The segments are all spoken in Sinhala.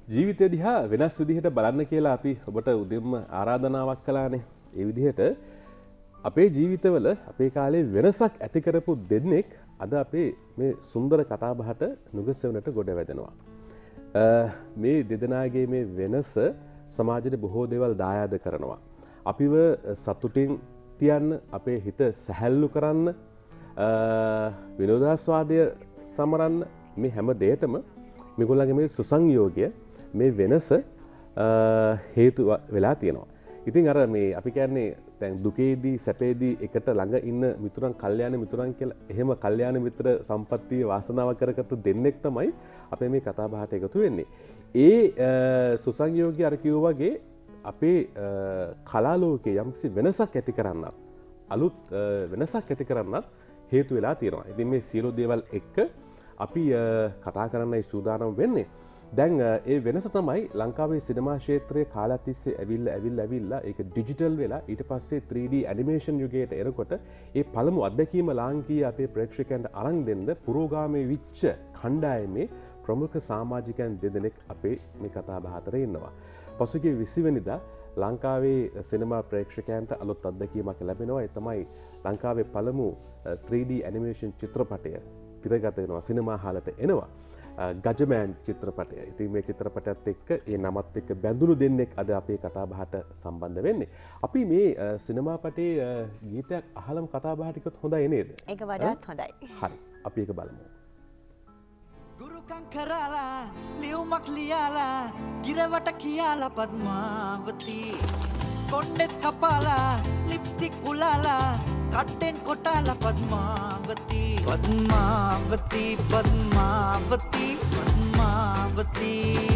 ජීවිතය දිහා වෙනස් විදිහට බලන්න කියලා අපි ඔබට උදෙන්ම ආරාධනාවක් කළානේ. ඒ විදිහට අපේ ජීවිතවල අපේ කාලේ වෙනසක් ඇති කරපු දෙන්නෙක් අද අපේ මේ සුන්දර කතාබහට නුගසෙවණට ගොඩ වැදෙනවා. මේ දෙදෙනාගේ මේ වෙනස සමාජයට බොහෝ දේවල් දායාද කරනවා. අපිව සතුටින් තියන්න, අපේ හිත සැහැල්ලු කරන්න, විනෝදාස්වාදය සමරන්න මේ හැම දෙයකටම මේගොල්ලන්ගේ මේ සුසංයෝගය මේ වෙනස හේතු වෙලා තියෙනවා. ඉතින් අර මේ අපි කියන්නේ දැන් දුකේදී සැපේදී එකට ළඟ ඉන්න මිතුරන් කල්යාණ මිතුරන් කියලා එහෙම කල්යාණ මිත්‍ර සම්පත්තිය වාසනාව කරගත්තු දෙන්නෙක් තමයි අපේ මේ කතා බහට එකතු වෙන්නේ. ඒ සුසංයෝගය අර කිව්වා වගේ අපේ කලා ලෝකයේ යම්කිසි වෙනසක් ඇති කරන්නත් අලුත් වෙනසක් ඇති කරන්නත් හේතු වෙලා තියෙනවා. ඉතින් මේ සියලු දේවල් එක්ක අපි කතා කරන්නයි සූදානම් වෙන්නේ. දැන් ඒ වෙනස තමයි ලංකාවේ සිනමා ක්ෂේත්‍රයේ කාලයක් තිස්සේ ඇවිල්ලා ඒක ඩිජිටල් වෙලා ඊට පස්සේ 3D ඇනිමේෂන් යුගයට එනකොට ඒ පළමු අත්දැකීම ලාංකීය අපේ ප්‍රේක්ෂකයන්ට අරන් දෙන්න පුරෝගාමී විච්ච කණ්ඩායමේ ප්‍රමුඛ සමාජිකයන් දෙදෙනෙක් අපේ මේ කතා බහ අතර ඉන්නවා. පසුගිය 20 වෙනිදා ලංකාවේ සිනමා ප්‍රේක්ෂකයන්ට අලුත් අත්දැකීමක් ලැබෙනවා. ඒ තමයි ලංකාවේ පළමු 3D ඇනිමේෂන් චිත්‍රපටය තිරගත වෙනවා, සිනමා හාලට එනවා. ගජමෑන් චිත්‍රපටය. ඉතින් මේ චිත්‍රපටයත් එක්ක ඒ නමත් එක්ක බැඳුණු දෙන්නෙක් අද අපේ කතා බහට සම්බන්ධ වෙන්නේ. අපි මේ සිනමා පටේ ගීතයක් අහලම කතා බහට එකත් හොඳයි නේද? ඒක වඩාත් හොඳයි. හරි. අපි ඒක බලමු. ගුරුකම් කරලා ලියුමක් ලියාලා ගිරවට කියාලා පద్මාවති කොණ්ඩෙත් කපාලා ලිප්ස්ටික් උලාලා කට්ටෙන් කොටාලා පద్මාවති පద్මාවති පද්මාවති පද්මාවති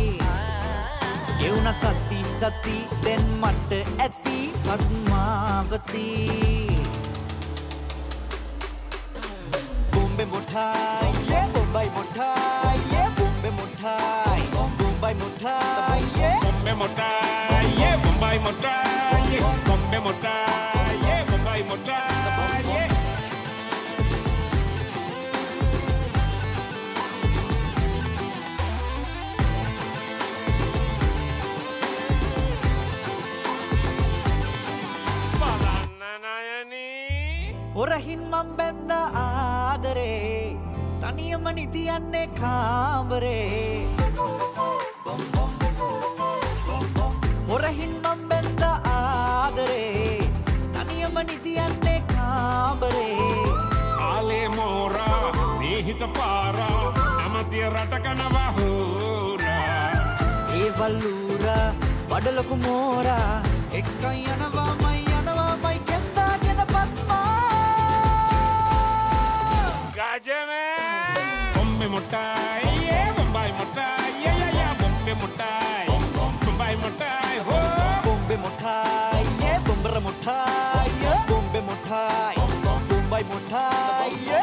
එවුන සති සති දැන් මට ඇති පද්මාවති Bombay මුඨායි බොම්බයි මුඨායි Bombay මුඨායි බොම්බයි මුඨායි bombe motaye bombay motaye bombe motaye bombay motaye balananayani හොරහින් මම් බැන්න ආදරේ තනියම නිදියන්නේ කාමරේ හොරහින් මම් බැන්න ආදරේ තනියම නිදියන්නේ කාමරේ ale mora nihit para amatiya ratakanawa hora ඒ වල්ලූරා බඩලකු මෝරා එක්කයි යනවාමයි කෙන්දාගෙන පත්මා gajame bombe motaye bombay motaye ya bombe motaye bombay motaye ho බොම්බෙ මුඨායි බොම්බර මුඨායි බොම්බෙ මුඨායි බොම්බයි මුඨායි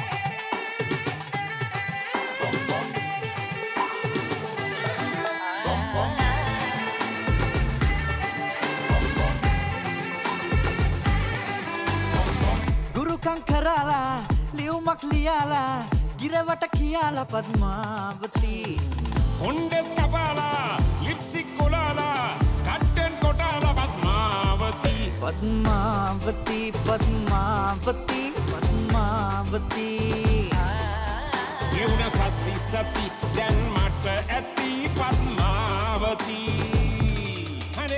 ගුරුකම් කරලා ලියුමක් ලියාලා ගිරවට කියාලා පద్මාවති kondet kapala lipstick kolala katten kotala padmavati පද්මාවති පද්මාවති පද්මාවති yevuna sati sati dan mata ඇති padmavati hane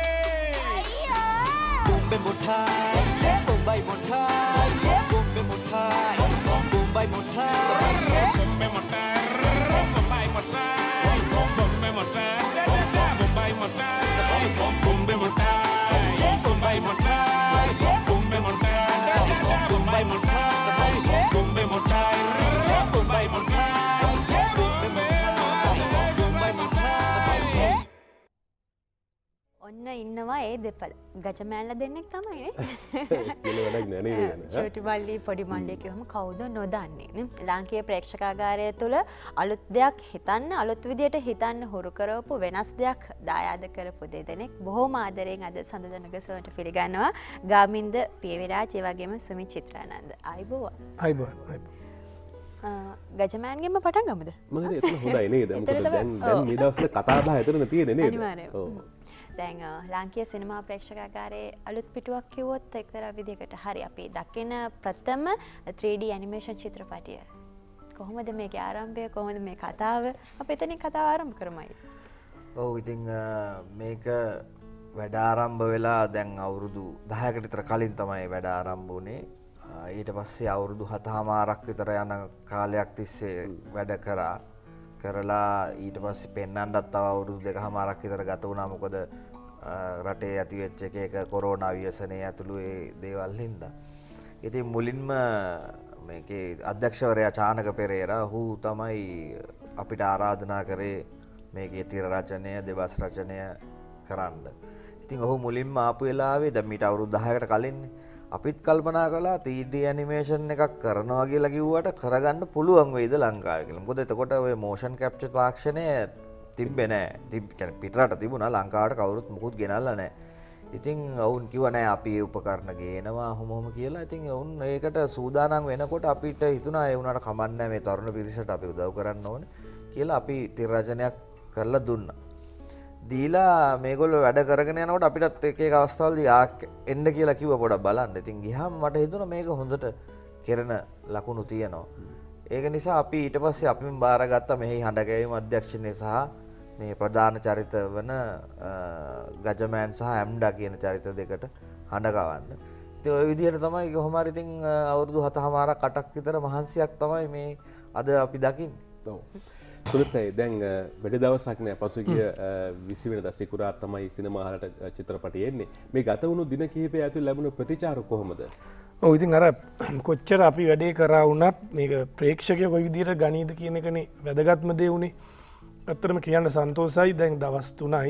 බොම්බෙ මුඨායි බොම්බයි මුඨායි බොම්බෙ මුඨායි බොම්බයි මුඨායි bombe motaye bombay motaye bombe motaye bombay motaye bombe motaye bombay motaye bombe motaye bombay motaye bombe motaye bombay motaye bombay motaye ඔන්න ඉන්නවා ඒ දෙපළ. ගජමෑන්ලා දෙන්නෙක් තමයි නේ. කියලා වැඩක් නෑ නේද? චෝටි මල්ලි පොඩි මල්ලි කියවම කවුද නොදන්නේ නේ. ලාංකීය ප්‍රේක්ෂකාගාරය තුළ අලුත් දෙයක් හිතන්න, අලුත් විදියට හිතන්න හුරු කරවපු වෙනස් දෙයක් දායාද කරපු දෙදෙනෙක් බොහොම ආදරෙන් අද සඳදනගසවට පිළිගන්නවා. ගාමින්ද පියවිරාජ් ඒ වගේම සුමිත් චිත්‍රානන්ද. ආයිබෝවන්. ආයිබෝවන්. ගජමෑන්ගෙන්ම පටන් ගමද මම එතන හොඳයි නේද මොකද දැන් මේ දවස්වල කතා බහ එතන තියෙන්නේ නේද අනිවාර්යයෙන්. දැන් ලාංකීය සිනමා ප්‍රේක්ෂකාගාරයේ අලුත් පිටුවක් කිව්වොත් එක්තරා විදිහකට හරි අපි දකින ප්‍රථම 3D ඇනිමේෂන් චිත්‍රපටය කොහොමද මේකේ ආරම්භය කොහොමද මේ කතාව අපි එතනින් කතාව ආරම්භ කරමුයි. ඔව් ඉතින් මේක වැඩ ආරම්භ වෙලා දැන් අවුරුදු 10කට විතර කලින් තමයි වැඩ ආරම්භ වුණේ. ඊට පස්සේ අවුරුදු 7මාරක් විතර යන කාලයක් තිස්සේ වැඩ කරලා ඊට පස්සේ පෙන්වන්නත් තව අවුරුදු 2මාරක් විතර ගත වුණා. මොකද රටේ ඇති වෙච්ච එක කොරෝනා ව්‍යසනය ඇතුළු ඒ දේවල් හින්දා. ඉතින් මුලින්ම මේකේ අධ්‍යක්ෂවරයා චානක පෙරේරා ඔහු තමයි අපිට ආරාධනා කරේ මේකේ තිර රචනය දෙබස් රචනය කරන්න. ඉතින් ඔහු මුලින්ම ආපු වෙලාවේ දැන් මීට අවුරුදු 10කට කලින් අපිත් කල්පනා කළා 3D ඇනිමේෂන් එකක් කරනවා කියලා කිව්වට කරගන්න පුළුවන් වෙයිද ලංකාවේ කියලා. මොකද එතකොට ඔය මෝෂන් කැප්චර් තාක්ෂණය තිබ්බේ නැහැ. පිටරට තිබුණා ලංකාවට කවුරුත් මුකුත් ගෙනල්ලා නැහැ. ඉතින් ඔවුන් කිව්වා නෑ අපි ඒ උපකරණ ගේනවා හොමොම කියලා. ඉතින් ඔවුන් ඒකට සූදානම් වෙනකොට අපිට හිතුණා ඒ වුණාට කමක් නැහැ මේ තරුණ පිරිසට අපි උදව් කරන්න ඕනේ කියලා අපි තිර රචනයක් කරලා දුන්නා. දීලා මේගොල්ලෝ වැඩ කරගෙන යනකොට අපිටත් එක එක අවස්ථාවලදී එන්න කියලා කිව්වා පොඩක් බලන්න. ඉතින් ගියාම මට හිතුණා මේක හොඳට කෙරෙන ලකුණු තියෙනවා. ඒක නිසා අපි ඊට පස්සේ අපිම බාරගත්තා මෙහි හඬගැයීම අධ්‍යක්ෂණය සහ මේ ප්‍රධාන චරිත වන ගජමෑන් සහ ඇම්ඩා කියන චරිත දෙකට හඬ ගවන්න. ඉතින් ওই විදිහට තමයි කොහොම හරි ඉතින් අවුරුදු 7මාරක් 8ක් විතර මහන්සියක් තමයි මේ අද අපි දකින්නේ. ඔව්. සුනිතයි දැන් වැඩි දවසක් නෑ පසුගිය 20 වෙනිදා සිකුරාදා තමයි සිනමා හලට චිත්‍රපටය එන්නේ. මේ ගත වුණු දින කිහිපය ඇතුළේ ලැබුණු ප්‍රතිචාර කොහොමද? ඔව් ඉතින් අර කොච්චර අපි වැඩේ කරා වුණත් මේක ප්‍රේක්ෂකයෝ කොයි විදිහට ගනීද කියන එකනේ වැදගත්ම දේ උනේ. ඇත්තටම කියන්න සන්තෝෂයි දැන් දවස් 3යි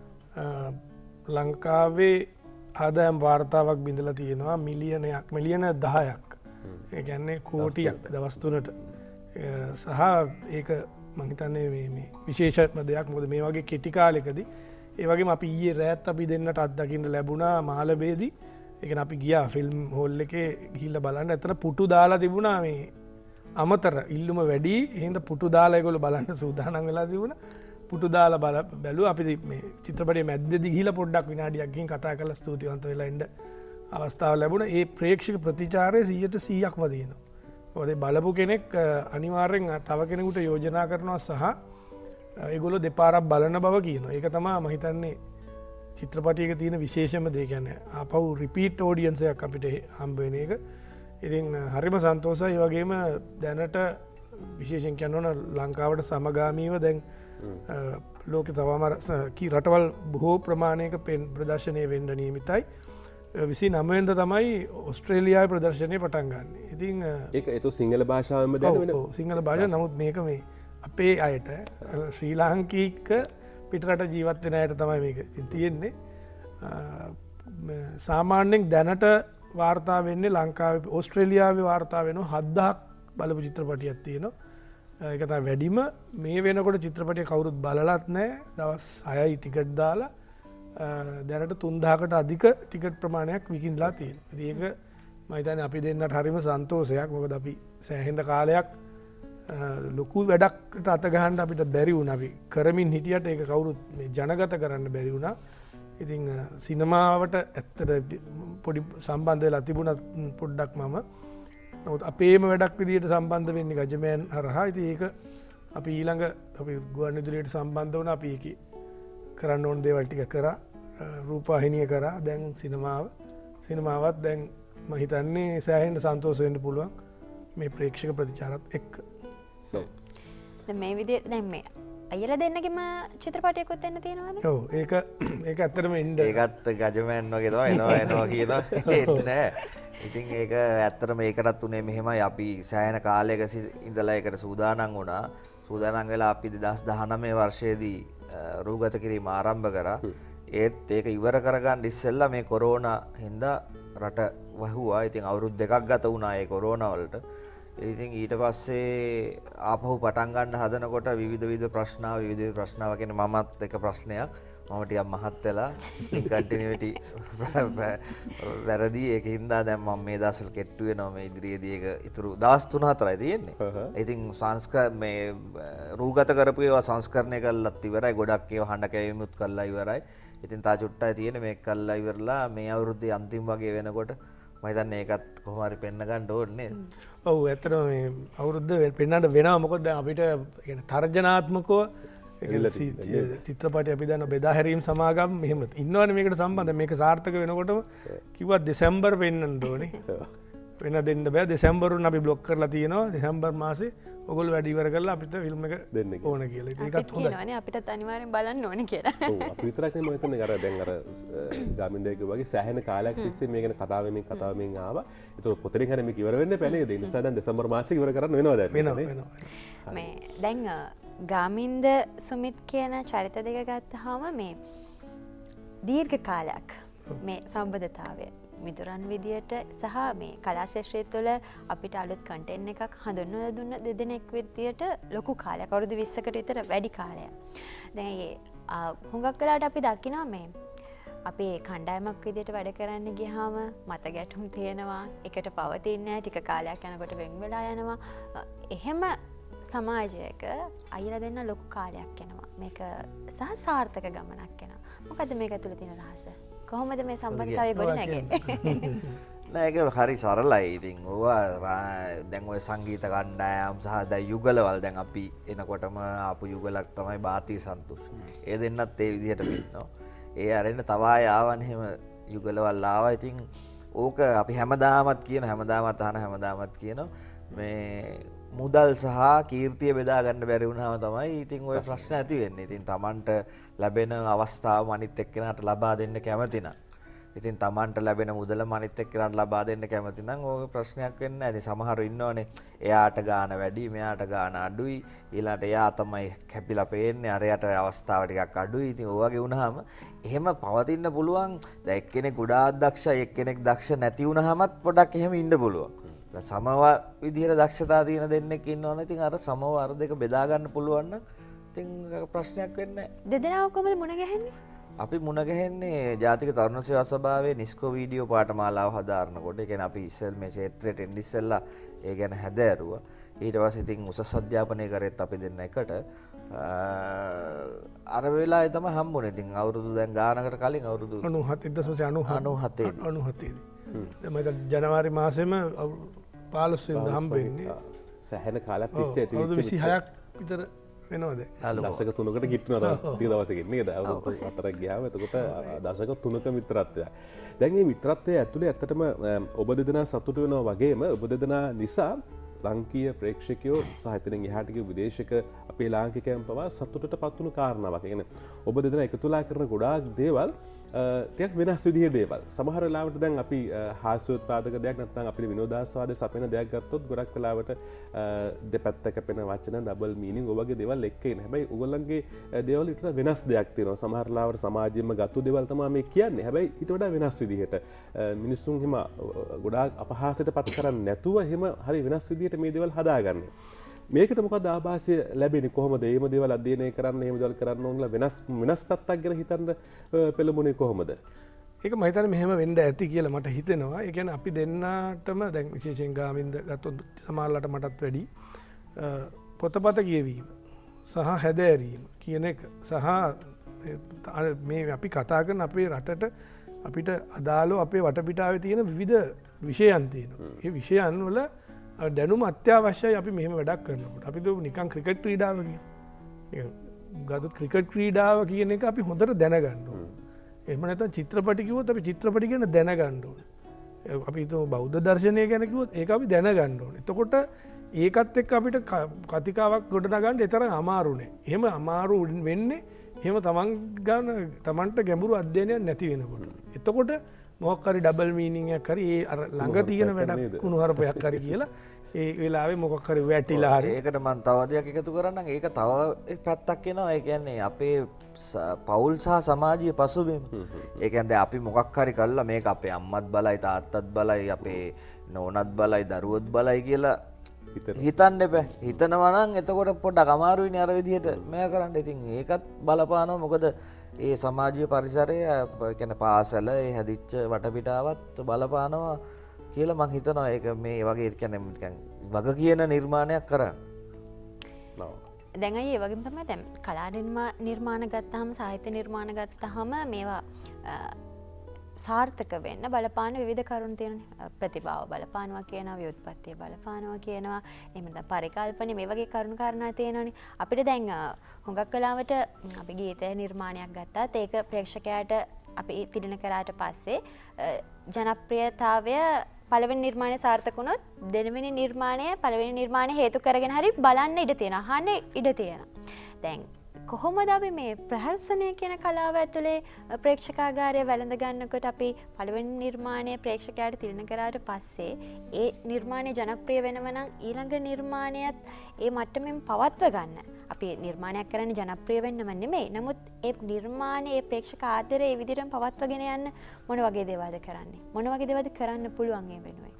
ලංකාවේ ආදායම් වාර්තාවක් බිඳලා තියෙනවා මිලියන 10ක්. ඒ කියන්නේ කෝටියක් දවස් 3ට. සහ ඒක මම හිතන්නේ මේ විශේෂම දෙයක්. මොකද මේ වගේ කෙටි කාලෙකදී ඒ වගේම අපි ඊයේ රෑත් අපි දෙන්නට අත්දකින්න ලැබුණා මාළඹේදී. ඒ කියන්නේ අපි ගියා ෆිල්ම් හෝල් එකේ ගිහිල්ලා බලන්න. එතන පුටු දාලා තිබුණා මේ අමතර ඉල්ලුම වැඩි හින්දා පුටු දාලා ඒගොල්ලෝ බලන්න සූදානම් වෙලා තිබුණා. පුටු දාලා බැලුවා. අපි මේ චිත්‍රපටයේ මැද්දේදී ගිහිල්ලා පොඩ්ඩක් විනාඩියක් ගිහින් කතා කරලා ස්තුතිවන්ත වෙලා ඉන්න අවස්ථාව ලැබුණා. ඒ ප්‍රේක්ෂක ප්‍රතිචාරය 100%ක්ම තියෙනවා. මොකද බලපු කෙනෙක් අනිවාර්යෙන් තව කෙනෙකුට යෝජනා කරනවා සහ ඒගොල්ලෝ දෙපාරක් බලන බව කියනවා. ඒක තමයි මම හිතන්නේ චිත්‍රපටයක තියෙන විශේෂම දේ. කියන්නේ ආපහු රිපීට් ඔඩියන්ස් එකක් අපිට හම්බ වෙන එක. ඉතින් හරිම සන්තෝෂයි. ඒ වගේම දැනට විශේෂයෙන් කියන්න ඕන ලංකාවට සමගාමීව දැන් ලෝකේ තවම රටවල් බොහෝ ප්‍රමාණයක ප්‍රදර්ශනය වෙන්න නියමිතයි. 29 වෙනිදා තමයි ඕස්ට්‍රේලියාවේ ප්‍රදර්ශනය පටන් ගන්න. ඉතින් ඒක සිංහල භාෂාවෙන්ම දැනුනේ. ඔව් සිංහල භාෂාව. නමුත් මේක මේ අපේ අයට ශ්‍රී ලාංකික පිටරට ජීවත් වෙන අයට තමයි මේක තියෙන්නේ. සාමාන්‍යයෙන් දැනට වාර්තා වෙන්නේ ලංකාවේ ඕස්ට්‍රේලියාවේ වාර්තා වෙනවා 7000ක් බලපු චිත්‍රපටියක් තියෙනවා. ඒක තමයි වැඩිම. මේ වෙනකොට චිත්‍රපටිය කවුරුත් බලලත් නැහැ. දවස් 6යි ටිකට් දාලා දැනට 3000කට අධික ටිකට් ප්‍රමාණයක් විකිණලා තියෙනවා. ඉතින් ඒක මම හිතන්නේ අපි දෙන්නට හරිම සන්තෝෂයක්. මොකද අපි සෑහෙන කාලයක් ලොකු වැඩකට අත ගහන්න අපිට බැරි වුණා. අපි කරමින් හිටියට ඒක කවුරුත් මේ ජනගත කරන්න බැරි වුණා. ඉතින් සිනමාවට ඇත්තට පොඩි සම්බන්ධ වෙලා තිබුණත් පොඩ්ඩක් මම. නමුත් අපේම වැඩක් විදිහට සම්බන්ධ වෙන්නේ ගජමෑන් හරහා. ඉතින් ඒක අපි ඊළඟ අපි ගුවන්විදුලියට සම්බන්ධ වුණා. අපි ඒකේ කරන්න ඕන දේවල් ටික කරා. රූපවාහිනිය කරා. දැන් සිනමාවත් දැන් මම හිතන්නේ සෑහෙන සන්තෝෂ වෙන්න පුළුවන් මේ ප්‍රේක්ෂක ප්‍රතිචාරත් එක්ක. දැන් මේ විදිහට දැන් මේ අයියලා දෙන්නගෙම චිත්‍රපටයකුත් එන්න තියෙනවද? ඔව් ඒක ඇත්තටම එන්න ඒකත් ගජමෑන් වගේ තමයි එනවා කියනවා එන්නේ නැහැ. ඉතින් ඒක ඇත්තටම ඒකටත් උනේ මෙහෙමයි. අපි සෑහෙන කාලයක ඉඳලා ඒකට සූදානම් වුණා. සූදානම් වෙලා අපි 2019 වර්ෂයේදී රූගත කිරීම ආරම්භ කරා. ඒත් ඒක ඉවර කරගන්න ඉස්සෙල්ලා මේ කොරෝනා හින්දා රට වහුවා. ඉතින් අවුරුදු 2ක් ගත වුණා ඒ කොරෝනා වලට. ඉතින් ඊට පස්සේ ආපහු පටන් ගන්න හදනකොට විවිධ ප්‍රශ්නාව කියන්නේ මමත් එක ප්‍රශ්නයක් මම ටිකක් මහත් වෙලා කන්ටිනියුටි වැරදි ඒකින්ද දැන් මම මේ දවස්වල කෙට්ටු වෙනවා මේ ඉදිරියේදී ඒක ඉතුරු දවස් 3-4යි තියෙන්නේ. ඉතින් මේ රූගත කරපු ඒවා සංස්කරණය කළත් ඉවරයි. ගොඩක් ඒවා හඬ කැවීමුත් කළා ඉවරයි. ඉතින් තා චුට්ටයි තියෙන්නේ මේක කළා ඉවරලා මේ අවුරුද්දේ අන්තිම වගේ වෙනකොට මම හිතන්නේ ඒකත් කොහොම හරි පෙන්න ගන්න ඕනේ. ඔව් ඇත්තටම මේ අවුරුද්ද පෙන්නන්න වෙනවා. මොකද අපිට කියන්නේ තර්ජනාත්මකව චිත්‍රපටය අපි දන්න බෙදා හැරීම් සමාගම් මෙහෙම ඉන්නවනේ මේකට සම්බන්ධ. මේක සාර්ථක වෙනකොටම කිව්වා දෙසැම්බර් වෙන්නන්න ඕනේ. වෙන දෙන්න බෑ. දෙසැම්බරුන් අපි බ්ලොක් කරලා තියෙනවා. දෙසැම්බර් මාසේ ඔයගොල්ලෝ වැඩ ඉවර කරලා අපිට ෆිල්ම් එක දෙන්න ඕන කියලා. ඒකත් හොඳයි. කියනවනේ අපිටත් අනිවාර්යෙන් බලන්න ඕනේ කියලා. ඔව් අපි විතරක් නෙමෙයි මම හිතන්නේ අර දැන් අර ගාමින්දේක වගේ සෑහෙන කාලයක් තිස්සේ මේ ගැන කතා වෙමින් ආවා. ඒතකොට පොතේ හැරෙ මේක ඉවර වෙන්න පැනේ. ඒ නිසා දැන් දෙසැම්බර් මාසේ ඉවර කරන්න වෙනවා දැන්. වෙනවා. මේ දැන් ගාමින්ද සුමිත් කියන චරිත දෙක ගත්තහම මේ දීර්ඝ කාලයක් මේ සම්බන්ධතාවය මිතුරන් විදියට සහ මේ කලා ශාස්ත්‍රය තුළ අපිට අලුත් කන්ටෙන්ට් එකක් හඳුන්වලා දුන්න දෙදෙනෙක් විදියට ලොකු කාලයක් අවුරුදු 20කට විතර වැඩි කාලයක්. දැන් මේ හුඟක් වෙලාවට අපි දකිනවා මේ අපි කණ්ඩායමක් විදියට වැඩ කරන්න ගියාම මත ගැටුම් තියෙනවා. එකට පවතින්නේ නැහැ. ටික කාලයක් යනකොට වෙන් වෙලා යනවා. එහෙම සමාජයක අයියලා දෙන්න ලොකු කාලයක් යනවා. මේක සහ සාර්ථක ගමනක් යනවා. මොකද මේක තුළ තියෙන රහස? කොහොමද මේ සම්බන්ධතාවය ගොඩනැගෙන්නේ? නෑ ඒක හරි සරලයි. ඉතින් ඕවා දැන් ඔය සංගීත කණ්ඩායම් සහ දැන් යුගලවල් දැන් අපි එනකොටම ආපු යුගලක් තමයි බාති සන්තුෂ්. ඒ දෙන්නත් ඒ විදිහටම ඉන්නවා. ඒ අරෙන්න තව ආය ආවනේ එහෙම යුගලවල් ආවා. ඉතින් ඕක අපි හැමදාමත් කියන මේ මුදල් සහ කීර්තිය බෙදා ගන්න බැරි වුණාම තමයි ඉතින් ওই ප්‍රශ්න ඇති වෙන්නේ. ඉතින් Tamanට ලැබෙන අවස්ථාව අනිත් එක්කෙනාට ලබා දෙන්න කැමති නම් ඉතින් Tamanට ලැබෙන මුදල අනිත් එක්කෙනාට ලබා දෙන්න කැමති නම් ওই ප්‍රශ්නයක් වෙන්නේ නැහැ. ඉතින් සමහරව ඉන්නවනේ එයාට ගාන වැඩි මෙයාට ගාන අඩුයි ඊළාට එයා තමයි කැපිලා පේන්නේ අරයට අවස්ථාව ටිකක් අඩුයි. ඉතින් ඔය වගේ වුණාම එහෙම පවතින්න පුළුවන්. දැන් එක්කෙනෙක් ගොඩාක් දක්ෂයි එක්කෙනෙක් දක්ෂ නැති වුණාමත් පොඩක් එහෙම ඉන්න පුළුවන්. සමව විදිහට දක්ෂතා තියෙන දෙන්නෙක් ඉන්නවනේ. ඉතින් අර සමව අර දෙක බෙදා ගන්න පුළුවන් නම් ඉතින් ප්‍රශ්නයක් වෙන්නේ නැහැ. දෙදෙනාම කොහොමද මුණ ගැහෙන්නේ? අපි මුණ ගැහෙන්නේ ජාතික තරුණ සේවා සභාවේ නිස්කෝ වීඩියෝ පාඨමාලාව හදාරනකොට. ඒ කියන්නේ අපි ඉස්සෙල් මේ ක්ෂේත්‍රයට එන්න ඉස්සෙල්ලා ඒ ගැන හැදෑරුවා. ඊට පස්සේ ඉතින් උසස් අධ්‍යාපනය කරෙත් අපි දෙන්න එකට අර වෙලාවේ තමයි හම්බුනේ. ඉතින් අවුරුදු දැන් ගානකට කලින් අවුරුදු 97 දී. මම ජනවාරි මාසෙම 15 වෙනිදා හම්බෙන්නේ. සෑහෙන කාලයක් තිස්සේ ඇති අවුරුදු 26ක් විතර වෙනවද? දශක 3කට ගිටනවා ටික දවසකින් නේද? අවුරුදු 4ක් ගියාම එතකොට දශක 3ක මිත්‍රත්වයක්. දැන් මේ මිත්‍රත්වයේ ඇතුලේ ඇත්තටම ඔබ දෙදෙනා සතුටු වෙනවා වගේම ඔබ දෙදෙනා නිසා ලංකීය ප්‍රේක්ෂකයෝ සහ එතනින් එහාට ගිය විදේශික අපේ ලාංකිකයන් පවා සතුටට පත් වුණු කාරණාවක්. ඒ කියන්නේ ඔබ දෙදෙනා එකතුලා කරන ගොඩාක් දේවල් ටිකක් වෙනස් විදිහේ දේවල්. සමහර වෙලාවට දැන් අපි හාස්‍යෝත්පාදක දෙයක් නැත්නම් අපේ විනෝදාස්වාදයේ සපයන දෙයක් ගත්තොත් ගොඩක් වෙලාවට දෙපැත්තක පෙන වචන ඩබල් මීනින්ග් ඔය වගේ දේවල් එක්ක එන. හැබැයි ඔයගොල්ලන්ගේ දේවල් ඊට වෙනස් දෙයක් තියෙනවා. සමහර වෙලාවට සමාජයෙන්ම ගත්තු දේවල් තමයි මේ කියන්නේ. හැබැයි ඊට වඩා වෙනස් විදිහට මිනිස්සුන් හිම ගොඩාක් අපහාසයට පත් කරන්නේ නැතුව හිම හරි වෙනස් විදිහට මේ දේවල් හදාගන්නේ. මේකට මොකද ආభాසය ලැබෙන්නේ කොහොමද? එහෙම දේවල් අධ්‍යයනය කරන්න එහෙම දේවල් කරන්න ඕනලා වෙනස් පැත්තක් ගැන හිතන්න පෙළඹුණේ කොහොමද? ඒක මම හිතන්නේ මෙහෙම වෙන්න ඇති කියලා මට හිතෙනවා. ඒ කියන්නේ අපි දෙන්නටම දැන් විශේෂයෙන් ගාමින්ද ගත්තොත් සමහරලාට මටත් වැඩි පොතපත කියවීම සහ හැදෑරීම කියන එක සහ මේ අපි කතා කරන අපේ රටට අපිට අදාළව අපේ වටපිටාවේ තියෙන විවිධ විෂයන් තියෙනවා. ඒ විෂයන් වල දැනුම අත්‍යවශ්‍යයි. අපි මෙහෙම වැඩක් කරනකොට අපි නිකන් ක්‍රිකට් ක්‍රීඩාව ගත්තොත් ක්‍රිකට් ක්‍රීඩාව කියන එක අපි හොඳට දැනගන්න ඕනේ. එහෙම නැත්නම් චිත්‍රපටි කිව්වොත් අපි චිත්‍රපටි ගැන දැනගන්න ඕනේ. අපි හිතමු බෞද්ධ දර්ශනය ගැන කිව්වොත් ඒක අපි දැනගන්න ඕනේ. එතකොට ඒකත් එක්ක අපිට කතිකාවක් ගොඩනගන්න තරම් අමාරු නෑ. එහෙම අමාරු වෙන්නේ එහෙම තමන්ට ගැඹුරු අධ්‍යයනයක් නැති වෙනකොට. එතකොට මොකක් හරි ඩබල් මීනින්ග් එකක් හරි ඒ අර ළඟ තියෙන වැඩක් කුණුහරුපයක් හරි කියලා ඒ වෙලාවේ මොකක් හරි වැටිලා හරි. ඒකට මම තව දෙයක් එකතු කරන්නම්. ඒක තව පැත්තක් එනවා. ඒ කියන්නේ අපේ පවුල් සහ සමාජීය පසුබිම. ඒ කියන්නේ අපි මොකක් හරි කළා මේක අපේ අම්මත් බලයි තාත්තත් බලයි අපේ නෝනත් බලයි දරුවොත් බලයි කියලා හිතන්න එපා. හිතනවා නම් එතකොට පොඩ්ඩක් අමාරුයිනේ අර විදිහට මෙයා කරන්න. ඉතින් ඒකත් බලපානවා. මොකද ඒ සමාජීය පරිසරය කියන්නේ පාසල ඒ හැදිච්ච වටපිටාවත් බලපානවා කියලා මං හිතනවා. ඒක මේ වගේ කියන්නේ වග කියන නිර්මාණයක් කරන්න. දැන් අය ඒ වගේම තමයි දැන් කලා නිර්මාණ ගත්තාම සාහිත්‍ය නිර්මාණ ගත්තාම මේවා සාර්ථක වෙන්න බලපාන විවිධ කරුණු තියෙන ප්‍රතිභාව බලපානවා කියනවා ව්‍යුත්පත්තිය බලපානවා කියනවා එහෙම නැත්නම් පරිකල්පන මේ වගේ කරුණු කාරණා තියෙනවානේ අපිට දැන් හුඟක් වෙලාවට අපි ගීතය නිර්මාණයක් ගත්තාත් ඒක ප්‍රේක්ෂකයාට අපි තිරණ කරාට පස්සේ ජනප්‍රියතාවය පළවෙනි නිර්මාණය සාර්ථක වුණොත් දෙවෙනි නිර්මාණය පළවෙනි නිර්මාණය හේතු කරගෙන හරි බලන්න ඉඩ තියෙනවා අහන්න ඉඩ තියෙනවා දැන් කොහොමද අපි මේ ප්‍රහර්සනය කියන කලාව ඇතුලේ ප්‍රේක්ෂකාගාරය වැළඳ ගන්නකොට අපි පළවෙනි නිර්මාණය ප්‍රේක්ෂකයාට තිරණ කරාට පස්සේ ඒ නිර්මාණය ජනප්‍රිය වෙනව නම් ඊළඟ නිර්මාණයත් ඒ මට්ටමින් පවත්ව ගන්න. අපි නිර්මාණයක් කරන්නේ ජනප්‍රිය වෙන්නම නෙමෙයි. නමුත් ඒ නිර්මාණය ඒ ප්‍රේක්ෂක ආදරය ඒ විදිහටම පවත්වගෙන යන්න මොන වගේ දේවල්ද කරන්නේ? මොන වගේ දේවල්ද කරන්න පුළුවන් ඒ වෙනුවෙන්?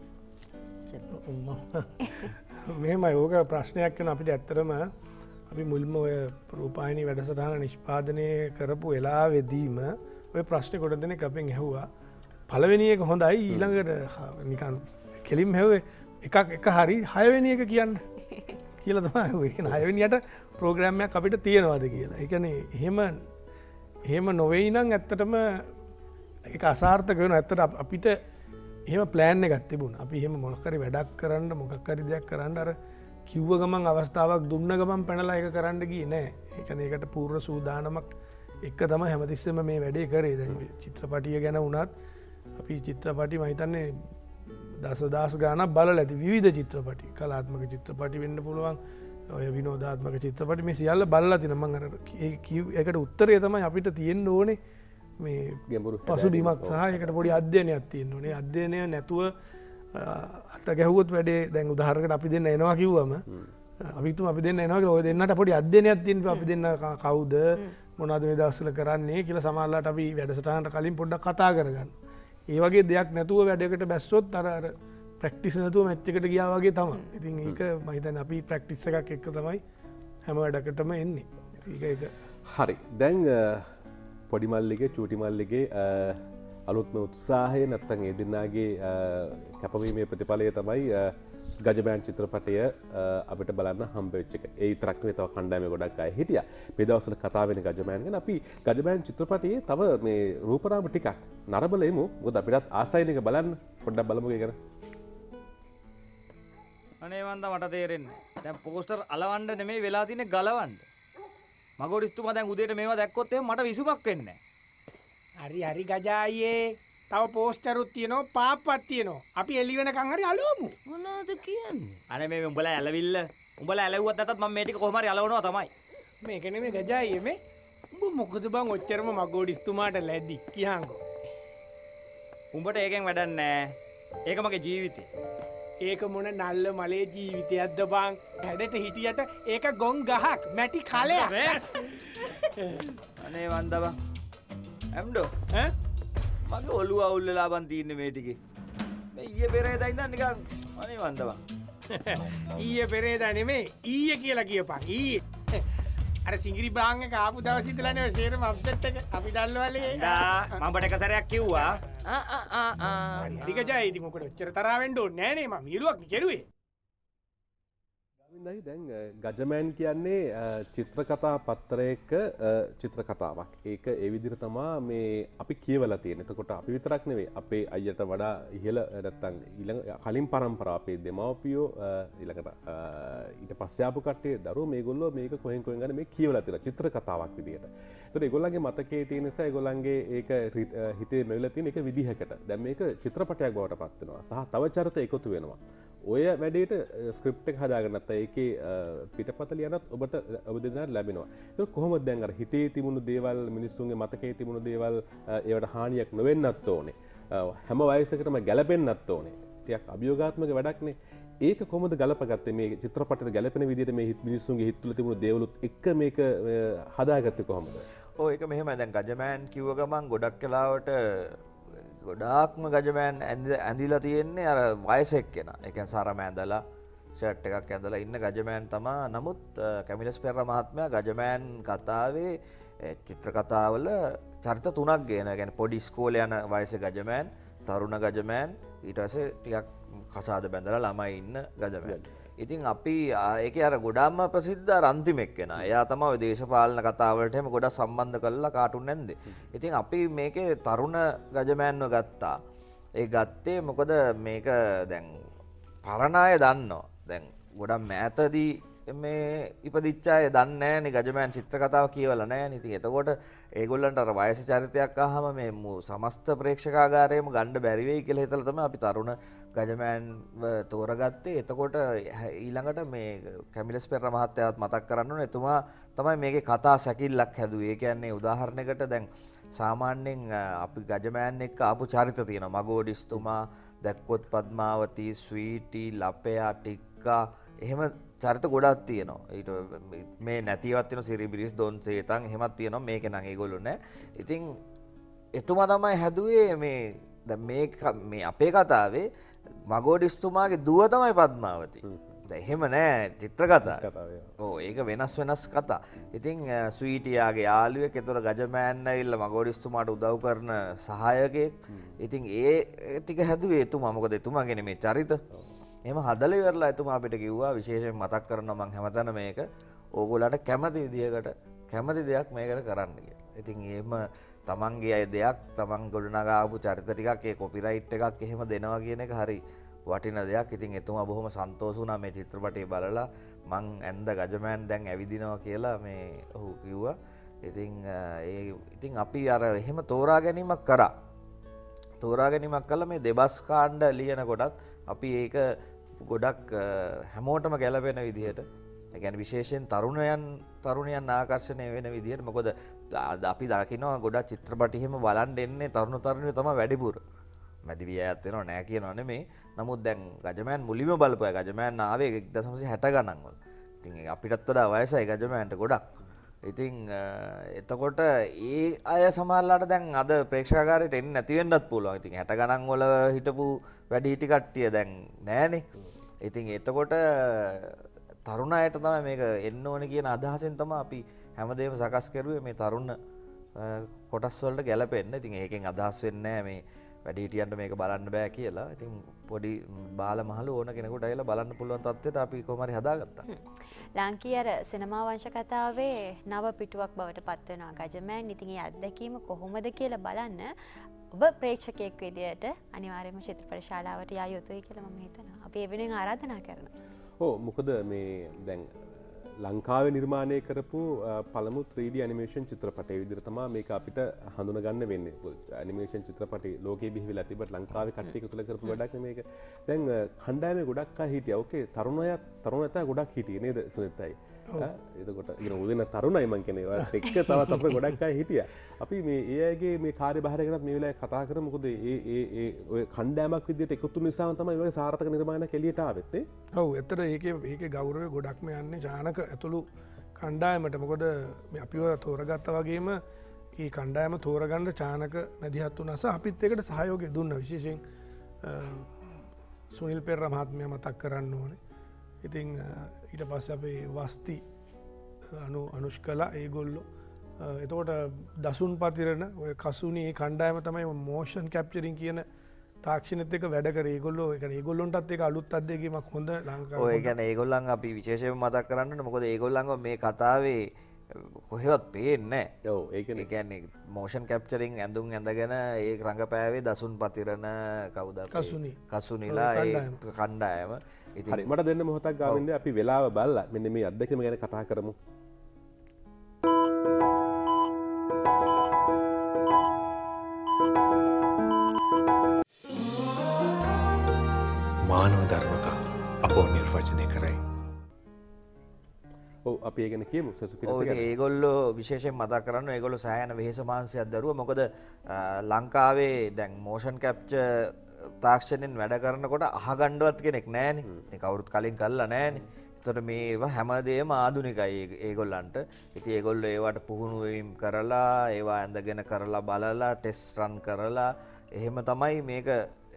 මෙහෙමයි ඕක ප්‍රශ්නයක් වෙන අපිට ඇත්තටම අපි මුල්ම ඔය රූපායනී වැඩසටහන නිෂ්පාදනය කරපු වෙලාවෙදීම ඔය ප්‍රශ්න කොට දෙනෙක් අපෙන් ඇහුවා පළවෙනි එක හොඳයි ඊළඟට නිකන් කෙලින්ම හැව්වේ එක හරි 6 වෙනි එක කියන්න කියලා තමයි ඇහුවේ. ඒ කියන්නේ 6 වෙනියට ප්‍රෝග්‍රෑම් එකක් අපිට තියෙනවද කියලා. ඒ කියන්නේ එහෙම නොවේයි නම් ඇත්තටම ඒක අසාර්ථක වෙනවා. ඇත්තට අපිට එහෙම ප්ලෑන් එකක් තිබුණා. අපි එහෙම මොකක් හරි වැඩක් කරන්න මොකක් හරි දෙයක් කරන්න අර කිව්ව ගමන් අවස්ථාවක් දුන්න ගමන් පැනලා ඒක කරන්න ගියේ නෑ. ඒ කියන්නේ ඒකට පූර්ව සූදානමක් එක තමයි හැමතිස්සෙම මේ වැඩේ කරේ. දැන් චිත්‍රපටිය ගැන වුණත් අපි චිත්‍රපටි මම හිතන්නේ දසදහස් ගාණක් බලලා ඇති විවිධ චිත්‍රපටි. කලාත්මක චිත්‍රපටි වෙන්න පුළුවන්. ඔය විනෝදාත්මක චිත්‍රපටි මේ සියල්ල බලලා තිනවා. මම අර ඒකට උත්තරය තමයි අපිට තියෙන්න ඕනේ මේ ගැඹුරු පසුබිමක් සහ ඒකට පොඩි අධ්‍යයනයක් තියෙන්න ඕනේ. අධ්‍යයනය නැතුව අත ගැහුවොත් වැඩේ දැන් උදාහරණයකට අපි දෙන්න එනවා කිව්වම අපිතුම අපි දෙන්න එනවා කියලා ඔය දෙන්නට පොඩි අධ්‍යයනයක් තියෙනවා. අපි දෙන්න කවුද මොනවද මේ දවස්වල කරන්නේ කියලා සමහරවිට අපි වැඩසටහනට කලින් පොඩ්ඩක් කතා කරගන්න. ඒ වගේ දෙයක් නැතුව වැඩකට බැස්සොත් අර ප්‍රැක්ටිස් නැතුව මැච් එකට ගියා වගේ තමයි. ඉතින් ඒක මම හිතන්නේ අපි ප්‍රැක්ටිස් එකක් එක්ක තමයි හැම වැඩකටම එන්නේ. ඒක හරි. දැන් පොඩි මල්ලිගේ චූටි මල්ලිගේ අලුත්ම උත්සාහය නැත්තම් ඒ දෙන්නාගේ කැපවීමේ ප්‍රතිඵලය තමයි ගජබෑන් චිත්‍රපටය අපිට බලන්න හම්බෙච්ච එක. ඒ විතරක් නෙවෙයි තව කණ්ඩායම ගොඩක් අය හිටියා. මේ දවස්වල කතා වෙන ගජබෑන් ගැන අපි ගජබෑන් චිත්‍රපටයේ තව මේ රූපරාම ටිකක් නරඹල එමු. මොකද අපිටත් ආසයින් එක බලන්න පොඩ්ඩක් බලමුකෝ ඒක ගැන. අනේ වන්දා මට තේරෙන්නේ. දැන් පෝස්ටර් අලවන්න නෙමෙයි වෙලා තියෙන්නේ ගලවන්න. මගෝඩිස්තුමා දැන් උදේට මේවා දැක්කොත් එහෙම මට විසුමක් වෙන්නේ නැහැ. හරි ගජායේ තව පෝස්ටරුත් තියෙනවා පාප්පත් තියෙනවා. අපි එළි වෙනකන් හරි අලවමු. මොනවද කියන්නේ? අනේ මේ උඹලා ඇලවිල්ල. උඹලා ඇලවුවත් නැතත් මම මේ ටික කොහොම හරි අලවනවා තමයි. මේක නෙමෙයි ගජායේ මේ. උඹ මොකද බං ඔච්චරම මගෝඩිස්තුමාට ලැබි කියහන්කෝ. උඹට ඒකෙන් වැඩක් නැහැ. ඒක මගේ ජීවිතේ. ඒක මොන නල්ල මලේ ජීවිතයක්ද බං? හැඩට හිටියට ඒක ගොන් ගහක් මැටි කලයක්. අනේ වන්දා බං. ඇම්ඩෝ ඈ මගේ ඔළුව අවුල් වෙලා බන් තින්නේ මේ ටිකේ. මේ ඊයේ පෙරේදා ඉඳන් නිකන් අනේ වන්දා බං. ඊයේ පෙරේදා නෙමෙයි ඊයේ කියලා කියපන් ඊයේ. අර සිංගිරි බ්‍රාන් එක ආපු දවස් ඉඳලානේ ඔය සේරම අප්සෙට් එක අපි දැල්වලේ. මම ඔබට එක සැරයක් කිව්වා. හරි ගජා ඉතින් මොකද ඔච්චර තරහ වෙන්න ඕනේ නෑනේ මම මිරුවක් කෙරුවේ. දැන් ගජමෑන් කියන්නේ චිත්‍රකතා පත්තරයක චිත්‍රකතාවක්. ඒක ඒ විදිහට තමා මේ අපි කියවලා තියෙන්නේ. එතකොට අපි විතරක් නෙවෙයි අපේ අයියට වඩා ඉහළ නැත්තම් ඊළඟ කලින් පරම්පරාව අපේ දෙමව්පියෝ ඊළඟට ඊට පස්සේ ආපු කට්ටිය දරුවෝ මේගොල්ලෝ මේක කොහෙන් ගන්න මේ කියවලා තියෙනවා චිත්‍රකතාවක් විදිහට. එතකොට ඒගොල්ලන්ගේ මතකයේ තියෙන නිසා ඒගොල්ලන්ගේ ඒක හිතේ මෙවිලා තියෙන එක විදිහකට. දැන් මේක චිත්‍රපටයක් බවට පත් වෙනවා. සහ තව චරිත එකතු වෙනවා. ඔය වැඩේට ස්ක්‍රිප්ට් එක හදාගන්න නැත්නම් ඒකේ පිටපත ලියනත් ඔබට ඔබ දෙන්නාට ලැබෙනවා. ඒක කොහොමද දැන් අර හිතේ තිබුණු දේවල් මිනිස්සුන්ගේ මතකයේ තිබුණු දේවල් ඒවට හානියක් නොවෙන්නත් ඕනේ. හැම වයසකටම ගැලපෙන්නත් ඕනේ. ටිකක් අභියෝගාත්මක වැඩක්නේ. ඒක කොහොමද ගලපගත්තේ මේ චිත්‍රපටයට ගැලපෙන විදිහට මේ මිනිස්සුන්ගේ හිත තුළ තිබුණු දේවලුත් එක්ක මේක හදාගත්තේ කොහොමද? ඔව් ඒක මෙහෙමයි. දැන් ගජමෑන් කිව්ව ගමන් ගොඩක් වෙලාවට ගොඩාක්ම ගජමෑන් ඇඳිලා තියෙන්නේ අර වයසෙක් කෙනා. ඒ කියන්නේ සරම ඇඳලා ෂර්ට් එකක් ඇඳලා ඉන්න ගජමෑන් තමා. නමුත් කැමිලස් පෙරේරා මහත්මයා ගජමෑන් කතාවේ චිත්‍ර කතාවල චරිත 3ක් ගේනවා. ඒ කියන්නේ පොඩි ඉස්කෝලේ යන වයසේ ගජමෑන්, තරුණ ගජමෑන්, ඊට පස්සේ ටිකක් කසාද බැඳලා ළමයි ඉන්න ගජමෑන්. ඉතින් අපි ඒකේ අර ගොඩාක්ම ප්‍රසිද්ධ අන්තිම එක්කෙනා. එයා තමයි ඔය දේශපාලන කතාවලට එහෙම ගොඩක් සම්බන්ධ කරලා කාටුන් නැන්දේ. ඉතින් අපි මේකේ තරුණ ගජමෑන්ව ගත්තා. ඒ ගත්තේ මොකද මේක දැන් පරණ අය දන්නවා. දැන් ගොඩක් මෑතදී මේ ඉපදිච්ච අය දන්නේ නැහැනේ ගජමෑන් චිත්‍ර කතාව කියවලා නැහැනේ. ඉතින් එතකොට ඒගොල්ලන්ට අර වයස චරිතයක් අහම මේ සමස්ත ප්‍රේක්ෂකාගාරයේම ගන්න බැරි වෙයි කියලා හිතලා තමයි අපි තරුණ ගජමෑන්ව තෝරගත්තේ. එතකොට ඊළඟට මේ කැමිලස් පෙරේරා මහත්තයාත් මතක් කරන්න ඕනේ. එතුමා තමයි මේකේ කතා සැකිල්ලක් හැදුවේ. ඒ කියන්නේ උදාහරණයකට දැන් සාමාන්‍යයෙන් අපි ගජමෑන් එක්ක ආපු චරිත තියෙනවා. මගෝඩිස්තුමා, දැක්කොත් පද්මාවතී, ස්වීටි, ලපයා, ටික්කා එහෙම චරිත ගොඩක් තියෙනවා. ඊට මේ නැතිවත් තියෙනවා සිරිබිරිස් දොන්සේතන් එහෙමත් තියෙනවා. මේකේ නම් ඒගොල්ලෝ නෑ. ඉතින් එතුමා තමයි හැදුවේ මේ දැන් මේ අපේ කතාවේ මගෝඩිස්තුමාගේ දුව තමයි පද්මාවතී. දැන් එහෙම නෑ චිත්‍ර කතාව. ඔව් ඒක වෙනස් කතා. ඉතින් ස්වීටියාගේ යාළුවෙක් ඒතර ගජමෑන් ඇවිල්ලා මගෝඩිස්තුමාට උදව් කරන සහායකයෙක්. ඉතින් ඒ ටික හැදුවේ එතුමා. මොකද එතුමාගේ මේ චරිත එහෙම හදලා ඉවරලා එතුමා අපිට කිව්වා විශේෂයෙන් මතක් කරනවා මම හැමතැන මේක ඕගොල්ලන්ට කැමති විදියකට කැමති දෙයක් මේකට කරන්න කියලා. ඉතින් එහෙම තමන්ගේ අය දෙයක් තමන් ගොඩනගා ආපු චරිත ටිකක් ඒ කොපිරයිට් එකක් එහෙම දෙනවා කියන එක හරි වටින දෙයක්. ඉතින් එතුමා බොහොම සන්තෝෂ වුණා මේ චිත්‍රපටය බලලා. මං ඇඳ ගජමෑන් දැන් ඇවිදිනවා කියලා මේ ඔහු කිව්වා. ඉතින් අපි අර එහෙම තෝරා ගැනීමක් කරා. තෝරා ගැනීමක් කළා මේ දෙබස් කාණ්ඩ ලියන කොටත් අපි ඒක ගොඩක් හැමෝටම ගැලපෙන විදිහට ඒ කියන්නේ විශේෂයෙන් තරුණයන් ආකර්ෂණය වෙන විදිහට. මොකද අපි දකිනවා ගොඩක් චිත්‍රපටි එහෙම බලන් එන්නේ තරුණ තරුණියෝ තමයි වැඩිපුර. මැදි වියයත් වෙනව නෑ කියනවා නෙමෙයි. නමුත් දැන් ගජමෑන් මුලින්ම බලපුවා. ගජමෑන් ආවේ 1960 ගණන් වල. ඉතින් අපිටත් වඩා වයසයි ගජමෑන්ට ගොඩක්. ඉතින් එතකොට ඒ අය සමහරලාට දැන් අද ප්‍රේක්ෂකාගාරයට එන්නේ නැති වෙන්නත් පුළුවන්. ඉතින් 60 ගණන් වල හිටපු වැඩිහිටි කට්ටිය දැන් නෑනේ. ඉතින් එතකොට තරුණ අයට තමයි මේක එන්න ඕනේ කියන අදහසෙන් තමයි අපි හැමදේම සකස් කරුවේ මේ තරුණ කොටස් වලට ගැලපෙන්න. ඉතින් ඒකෙන් අදහස් වෙන්නේ නැහැ මේ වැඩිහිටියන්ට මේක බලන්න බෑ කියලා. ඉතින් පොඩි බාල මහලු ඕන කෙනෙකුට ඇවිල්ලා බලන්න පුළුවන් තත්ත්වයට අපි කොහොම හරි හදාගත්තා. ලාංකීය අර සිනමා වංශ කතාවේ නව පිටුවක් බවට පත් වෙනවා ගජමෑන්. ඉතින් ඒ අත්දැකීම කොහොමද කියලා බලන්න ඔබ ප්‍රේක්ෂකයෙක් විදියට අනිවාර්යයෙන්ම චිත්‍රපට ශාලාවට යා යුතුයි කියලා මම හිතනවා. අපි ඒ වෙනුවෙන් ආරාධනා කරනවා. ඔව් මොකද මේ දැන් ලංකාවේ නිර්මාණය කරපු පළමු 3D ඇනිමේෂන් චිත්‍රපටය විදිහට තමයි මේක අපිට හඳුනගන්න වෙන්නේ. ඇනිමේෂන් චිත්‍රපටි ලෝකෙ බිහි වෙලා තිබ්බට ලංකාවේ කට්ටිය එකතු කරලා කරපු වැඩක් මේක. දැන් කණ්ඩායමේ ගොඩක් අය හිටියා. ඕකේ තරුණයතා ගොඩක් හිටියේ නේද සුනිතයි? එතකොට ඉතින් උදේන තරුණයි මං කියන්නේ. ඒවත් එක්ක තවත් අපේ ගොඩක් අය හිටියා. අපි මේ ඒ අයගේ මේ කාර්යභාරය ගැනත් මේ වෙලාවේ කතා කරමු. මොකද ඒ ඔය කණ්ඩායමක් විදිහට එකතු නිසාම තමයි ඔය සාර්ථක නිර්මාණයක් එළියට ආවෙත් නේ. ඔව් ඇත්තට ඒකේ ගෞරවය ගොඩක්ම යන්නේ ජානක ඇතුළු කණ්ඩායමට. මොකද මේ අපිව තෝරගත්තා වගේම මේ කණ්ඩායම තෝරගන්න චානක මැදිහත් වුණා. අපිත් ඒකට සහයෝගය දුන්නා. විශේෂයෙන් සුනිල් පෙරේරා මහත්මයා මතක් කරන්න ඕනේ. ඉතින් ඊට පස්සේ අපේ වස්ති අනුෂ්කලා ඒගොල්ලෝ එතකොට දසුන් පතිරණ ඔය කසුනි ඒ කණ්ඩායම තමයි මෝෂන් කැප්චරින් කියන තාක්ෂණෙත් එක්ක වැඩ කරේ. ඒගොල්ලෝ ඒ කියන්නේ ඒගොල්ලොන්ටත් ඒක අලුත් අත්දැකීමක් හොඳ ලංකාවේ. ඔය කියන්නේ ඒගොල්ලන් අපි විශේෂයෙන්ම මතක් කරන්න ඕනේ. මොකද ඒගොල්ලන්ව මේ කතාවේ කොහෙවත් පේන්නේ නැහැ. ඔව් ඒ කියන්නේ මෝෂන් කැප්චරින් ඇඳුම් ඇඳගෙන ඒ රංගපෑවේ දසුන් පතිරණ කවුද කසුනිලා ඒ කණ්ඩායම. ඉතින් හරි මට දෙන්න මොහොතක් ගාවින්ද අපි වෙලාව බලලා මෙන්න මේ අත්දැකීම ගැන කතා කරමු. මානව ධර්මතා අපෝ නිර්වචනය කරයි. ඔව් අපි ඒ ගැන කියමු සසුපිරස ගැන. ඒගොල්ලෝ විශේෂයෙන් මතක් කරන්න ඒගොල්ලෝ සෑහෙන වෙහෙස මහන්සියක් දරුවා. මොකද ලංකාවේ දැන් මෝෂන් කැප්චර් තාක්ෂණයෙන් වැඩ කරනකොට අහගණ්ඩවත් කෙනෙක් නෑනේ. ඉතින් කවුරුත් කලින් කරලා නෑනේ. ඒතකොට මේවා හැමදේම ආධුනිකයි ඒගොල්ලන්ට. ඉතින් ඒගොල්ලෝ ඒවට පුහුණු වීම කරලා ඒවා ඇඳගෙන කරලා බලලා ටෙස්ට් රන් කරලා එහෙම තමයි මේක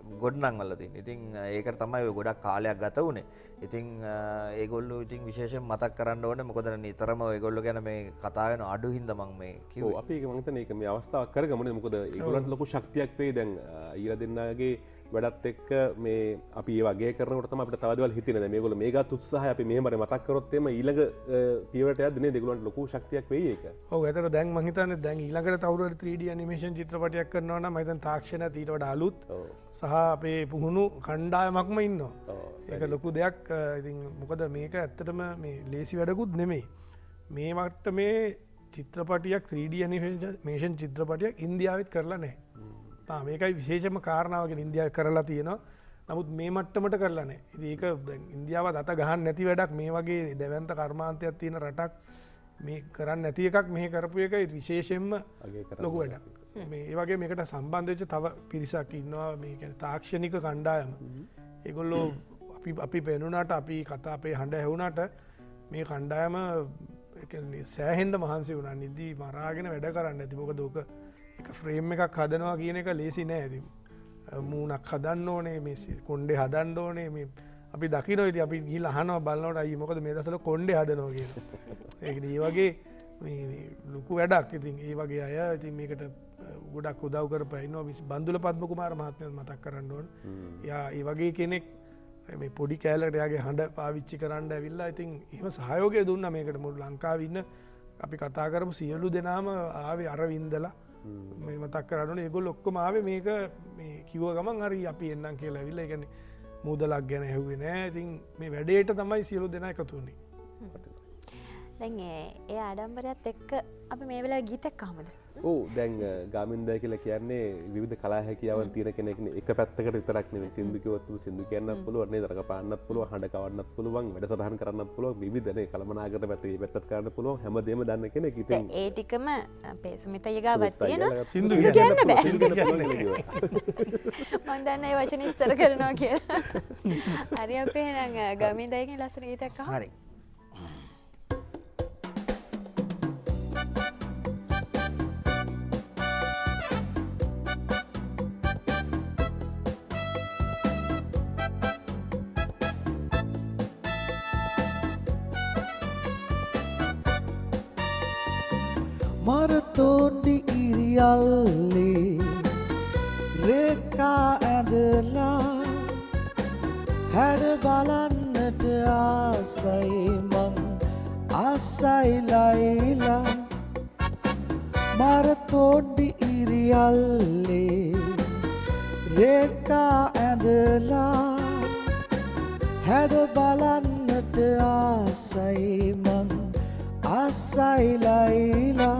ගොඩනංවල තියෙන. ඉතින් ඒකට තමයි ඔය ගොඩක් කාලයක් ගත වුණේ. ඉතින් ඒගොල්ලෝ ඉතින් විශේෂයෙන් මතක් කරන්න ඕනේ මොකද නිතරම ඒගොල්ලෝ ගැන මේ කතා වෙන අඩු හින්දා මම මේ කිව්වේ. අපි ඒක මම හිතන්නේ ඒක මේ අවස්ථාවක් කරගමු නේ මොකද ඒගොල්ලන්ට ලොකු ශක්තියක් වෙයි දැන් ඊළඟ දෙන්නාගේ වැඩත් එක්ක මේ අපි ඒ වගේ කරනකොට තමයි අපිට තව දේවල් හිතෙන්නේ. දැන් මේගොල්ලෝ මේ ගත් උත්සාහය අපි මෙහෙම මතක් කරොත් එimhe ඊළඟ පියවරට යද්දී නේද ඒගොල්ලන්ට ලොකු ශක්තියක් වෙයි ඒක. ඔව් ඒතර දැන් මම හිතන්නේ දැන් ඊළඟට තවුරු 3D ඇනිමේෂන් චිත්‍රපටයක් කරනවා නම් මම හිතන්නේ තාක්ෂණයත් ඊට වඩා අලුත් සහ අපේ පුහුණු කණ්ඩායමක්ම ඉන්නවා. ඒක ලොකු දෙයක්. ඉතින් මොකද මේක ඇත්තටම මේ ලේසි වැඩකුත් නෙමෙයි. මේ මට්ටමේ චිත්‍රපටියක් 3D ඇනිමේෂන් චිත්‍රපටියක් ඉන්දියාවෙත් කරලා නැහැ. මේකයි විශේෂම කාරණාවගෙන ඉන්දියාව කරලා තියෙනවා. නමුත් මේ මට්ටමට කරලා නැහැ. ඉතින් ඒක දැන් ඉන්දියාව දත ගහන්න නැති වැඩක් මේ වගේ දැවැන්ත කර්මාන්තයක් තියෙන රටක් මේ කරන්නේ නැති එකක් මෙහෙ කරපු එක විශේෂයෙන්ම ලොකු වැඩක්. මේ ඒ වගේ මේකට සම්බන්ධ වෙච්ච තව පිරිසක් ඉන්නවා මේ කියන්නේ තාක්ෂණික කණ්ඩායම. ඒගොල්ලෝ අපි පෙනුනාට අපි කතා අපේ හඬ ඇහුණාට මේ කණ්ඩායම ඒ කියන්නේ සෑහෙන්න මහන්සි වුණා. නිදි මරාගෙන වැඩ කරන්න ඇති. මොකද ඕක එක ෆ්‍රේම් එකක් හදනවා කියන එක ලේසි නෑ. ඉතින් මූණක් හදන්න ඕනේ, මේ කොණ්ඩේ හදන්න ඕනේ. මේ අපි දකිනවා ඉතින් අපි ගිහලා අහනවා බලනකොට අයියේ මොකද මේ දවස්වල කොණ්ඩේ හදනවා කියලා. ඒක ඒ වගේ මේ ලොකු වැඩක්. ඉතින් ඒ වගේ අය ඉතින් මේකට ගොඩක් උදව් කරපෑ ඉන්නවා. බන්දුල පද්ම කුමාර මහත්මයාත් මතක් කරන්න ඕන. එයා ඒ වගේ කෙනෙක් මේ පොඩි කෑල්ලකට එයාගේ හඬ පාවිච්චි කරන්න ඇවිල්ලා ඉතින් එහෙම සහයෝගය දුන්නා මේකට. මුළු ලංකාවේ ඉන්න අපි කතා කරමු සියලු දෙනාම ආවේ අරවින්දලා මේ මතක් කරන්න ඒගොල්ලෝ ඔක්කොම ආවේ මේක මේ කිව්ව ගමන් හරි අපි එන්නම් කියලා ඇවිල්ලා. ඒ කියන්නේ මුදලක් ගැන ඇහුවේ නෑ. ඉතින් මේ වැඩේට තමයි සියලු දෙනා එකතු වුනේ. දැන් ඒ ආඩම්බරයත් එක්ක අපි මේ වෙලාවේ ගීතයක් අහමුද? ඔව් දැන් ගාමින්දා කියලා කියන්නේ විවිධ කලා හැකියාවන් තියෙන කෙනෙක්නේ. එක පැත්තකට විතරක් නෙවෙයි සින්දු කිව්වොත් සින්දු කියන්නත් පුළුවන් නේද? රඟපාන්නත් පුළුවන්, හඬ කවන්නත් පුළුවන්, වැඩසටහන් කරන්නත් පුළුවන්. විවිධනේ කලමනාගත පැත්තේ මේ පැත්තත් කරන්න පුළුවන්. හැමදේම දන්න කෙනෙක්. ඉතින් ඒ ටිකම අපේ සුමිත යගාවත් තියෙනවා. සින්දු කියන්න බෑ. සින්දු කියන්න කිව්වා. මම දන්නේ ඒ වචන ඉස්තර කරනවා කියලා. හරි අපි එහෙනම් ගාමින්දාගෙන් ලස්සන ගීතයක් අහමු. හරි. මරතෝඩි ඉරියල්ලේ රේකා ඇඳලා හැඩ බලන්නට ආසයි මං ආසයි ලයිලා මරතෝඩි ඉරියල්ලේ රේකා ඇඳලා හැඩ බලන්නට ආසයි මං ආසයි ලයිලා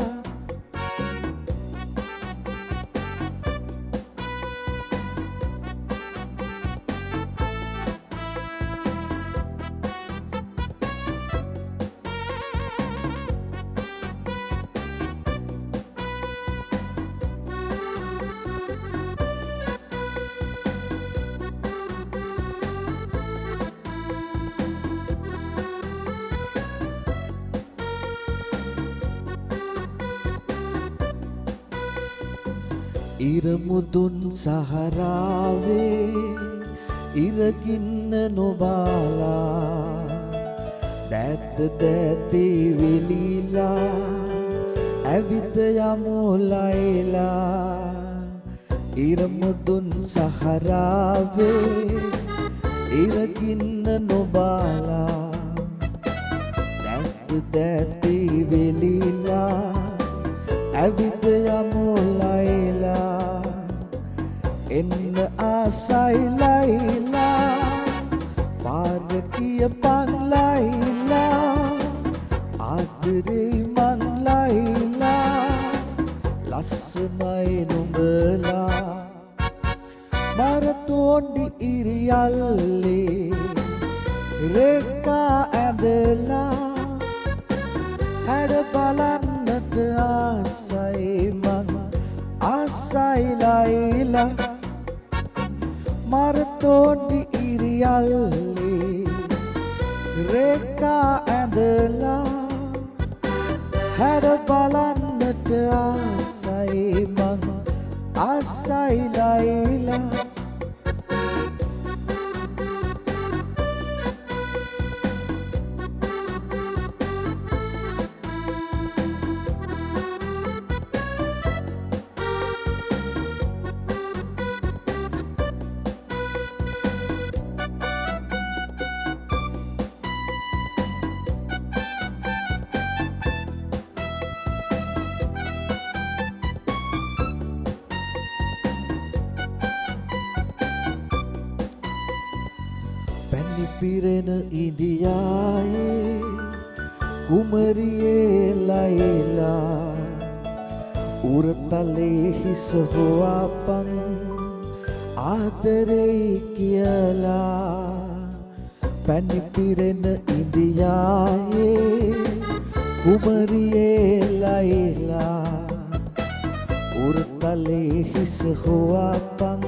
ඉරමුදුන් සහරාවේ ඉරගින්න නොබාලා දැත්ත දැති වෙලිලා ඇවිත යමුලයිලා ඉරමුදුන් සහරාවේ ඉරගින්න නොබාලා දැත්ත දැති වෙලිලා ඇවිත යමුලයිලා එන්න ආසයි ලයිලා පාර කියපන් ලයිලා ආදරේ මං ලයිලා ලස්සනයි නුඹලා මරතෝඩි ඉරියල්ලේ රේකා ඇඳලා හැඩ බලන්නට ආසයි මං ආසයි ලයිලා මරතෝඩි ඉරියල්ලේ රේකා ඇඳලා හැඩ බලන්නට ආසයි මං ආසයි ලයිලා පිරෙන ඉදියායේ කුමරියේ ලයිලා උරතලේ හිස හොවාපන් ආදරේ කියලා පැණි පිරෙන ඉදියායේ කුමරියේ ලයිලා උරතලේ හිස හොවාපන්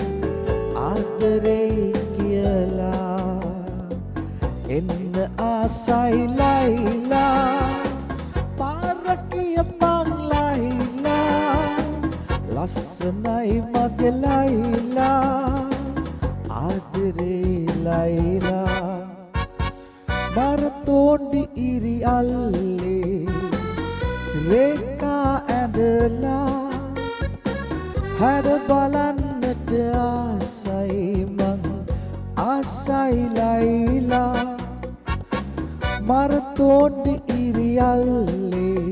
ආදරේ කියලා එන්න ආසයි ලයිලා පාරකිය පන් ලයිලා ලස්සනයි මගේ ලයිලා ආදරේ ලයිලා මරතෝණ්ඩි ඉරි අල්ලේ රේකා ඇඳලා හැඩ බලන්නට ආසයි මං ආසයි ලයිලා මරතෝණ්ඩි ඉරි අල්ලේ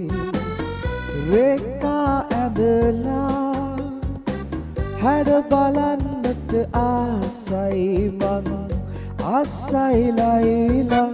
රේකා ඇඳලා හැඩ බලන්නට ආසයි මං ආසයි ලයිලා.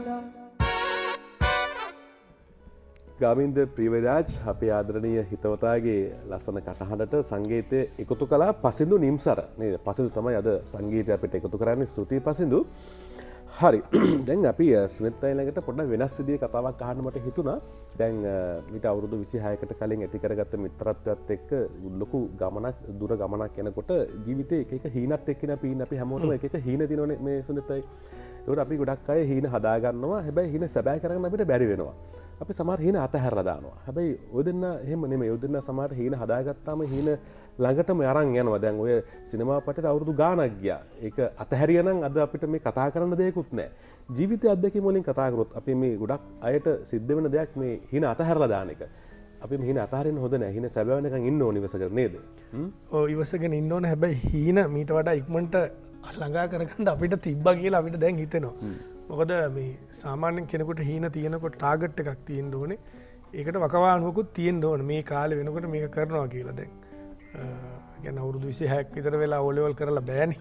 ගාමින්ද ප්‍රියවිරාජ් අපේ ආදරණීය හිතවතාගේ ලස්සන කටහඬට සංගීතය එකතු කළා පසිඳු නිම්සර නේද? පසිඳු තමයි අද සංගීතය අපිට එකතු කරන්නේ. ස්තුතියි පසිඳු. හරි. දැන් අපි ස්මිත් අයිලඟට පොඩ්ඩක් වෙනස් විදිහේ කතාවක් අහන්න මට හිතුණා. දැන් ඊට අවුරුදු 26කට කලින් ඇති කරගත්ත මිත්‍රත්වයත් එක්ක ලොකු ගමනක් දුර ගමනක් යනකොට ජීවිතේ එක එක හීනත් එක්කනේ අපි හැමෝටම එක එක හීන දිනවනේ මේ සුනිතයි. ඒකට අපි ගොඩක් අය හීන හදා ගන්නවා. හැබැයි හීන සැබෑ කරගන්න අපිට බැරි වෙනවා. අපි සමහර හීන අතහැරලා දානවා. හැබැයි ඔය දෙන්න එහෙම නෙමෙයි. ඔය දෙන්න සමහර හීන හදාගත්තාම හීන ළඟටම අරන් යනවා. දැන් ඔය සිනමා පටේට අවුරුදු ගාණක් ගියා. ඒක අතහැරියනම් අද අපිට මේ කතා කරන්න දෙයක්වත් නැහැ. ජීවිතය අත්දැකීම් වලින් කතා කරොත් අපි මේ ගොඩක් අයට සිද්ධ වෙන දෙයක් මේ හීන අතහැරලා දාන එක. අපි මේ හීන අතහරින්න හොඳ නැහැ. හීන සැබෑ වෙනකන් ඉන්න ඕන ඉවසගෙන නේද? ඔව් ඉවසගෙන ඉන්න ඕන. හැබැයි හීන මීට වඩා ඉක්මනට ළඟා කරගන්න අපිට තිබ්බා කියලා අපිට දැන් හිතෙනවා. මොකද මේ සාමාන්‍යයෙන් කෙනෙකුට හීන තියෙනකොට ටාගට් එකක් තියෙන්න ඕනේ. ඒකට වකවානුවකුත් තියෙන්න ඕනේ. මේ කාලේ වෙනකොට මේක කරනවා කියලා දැන්. කියන්නේ අවුරුදු 26ක් විතර වෙලා O level කරලා බෑනේ.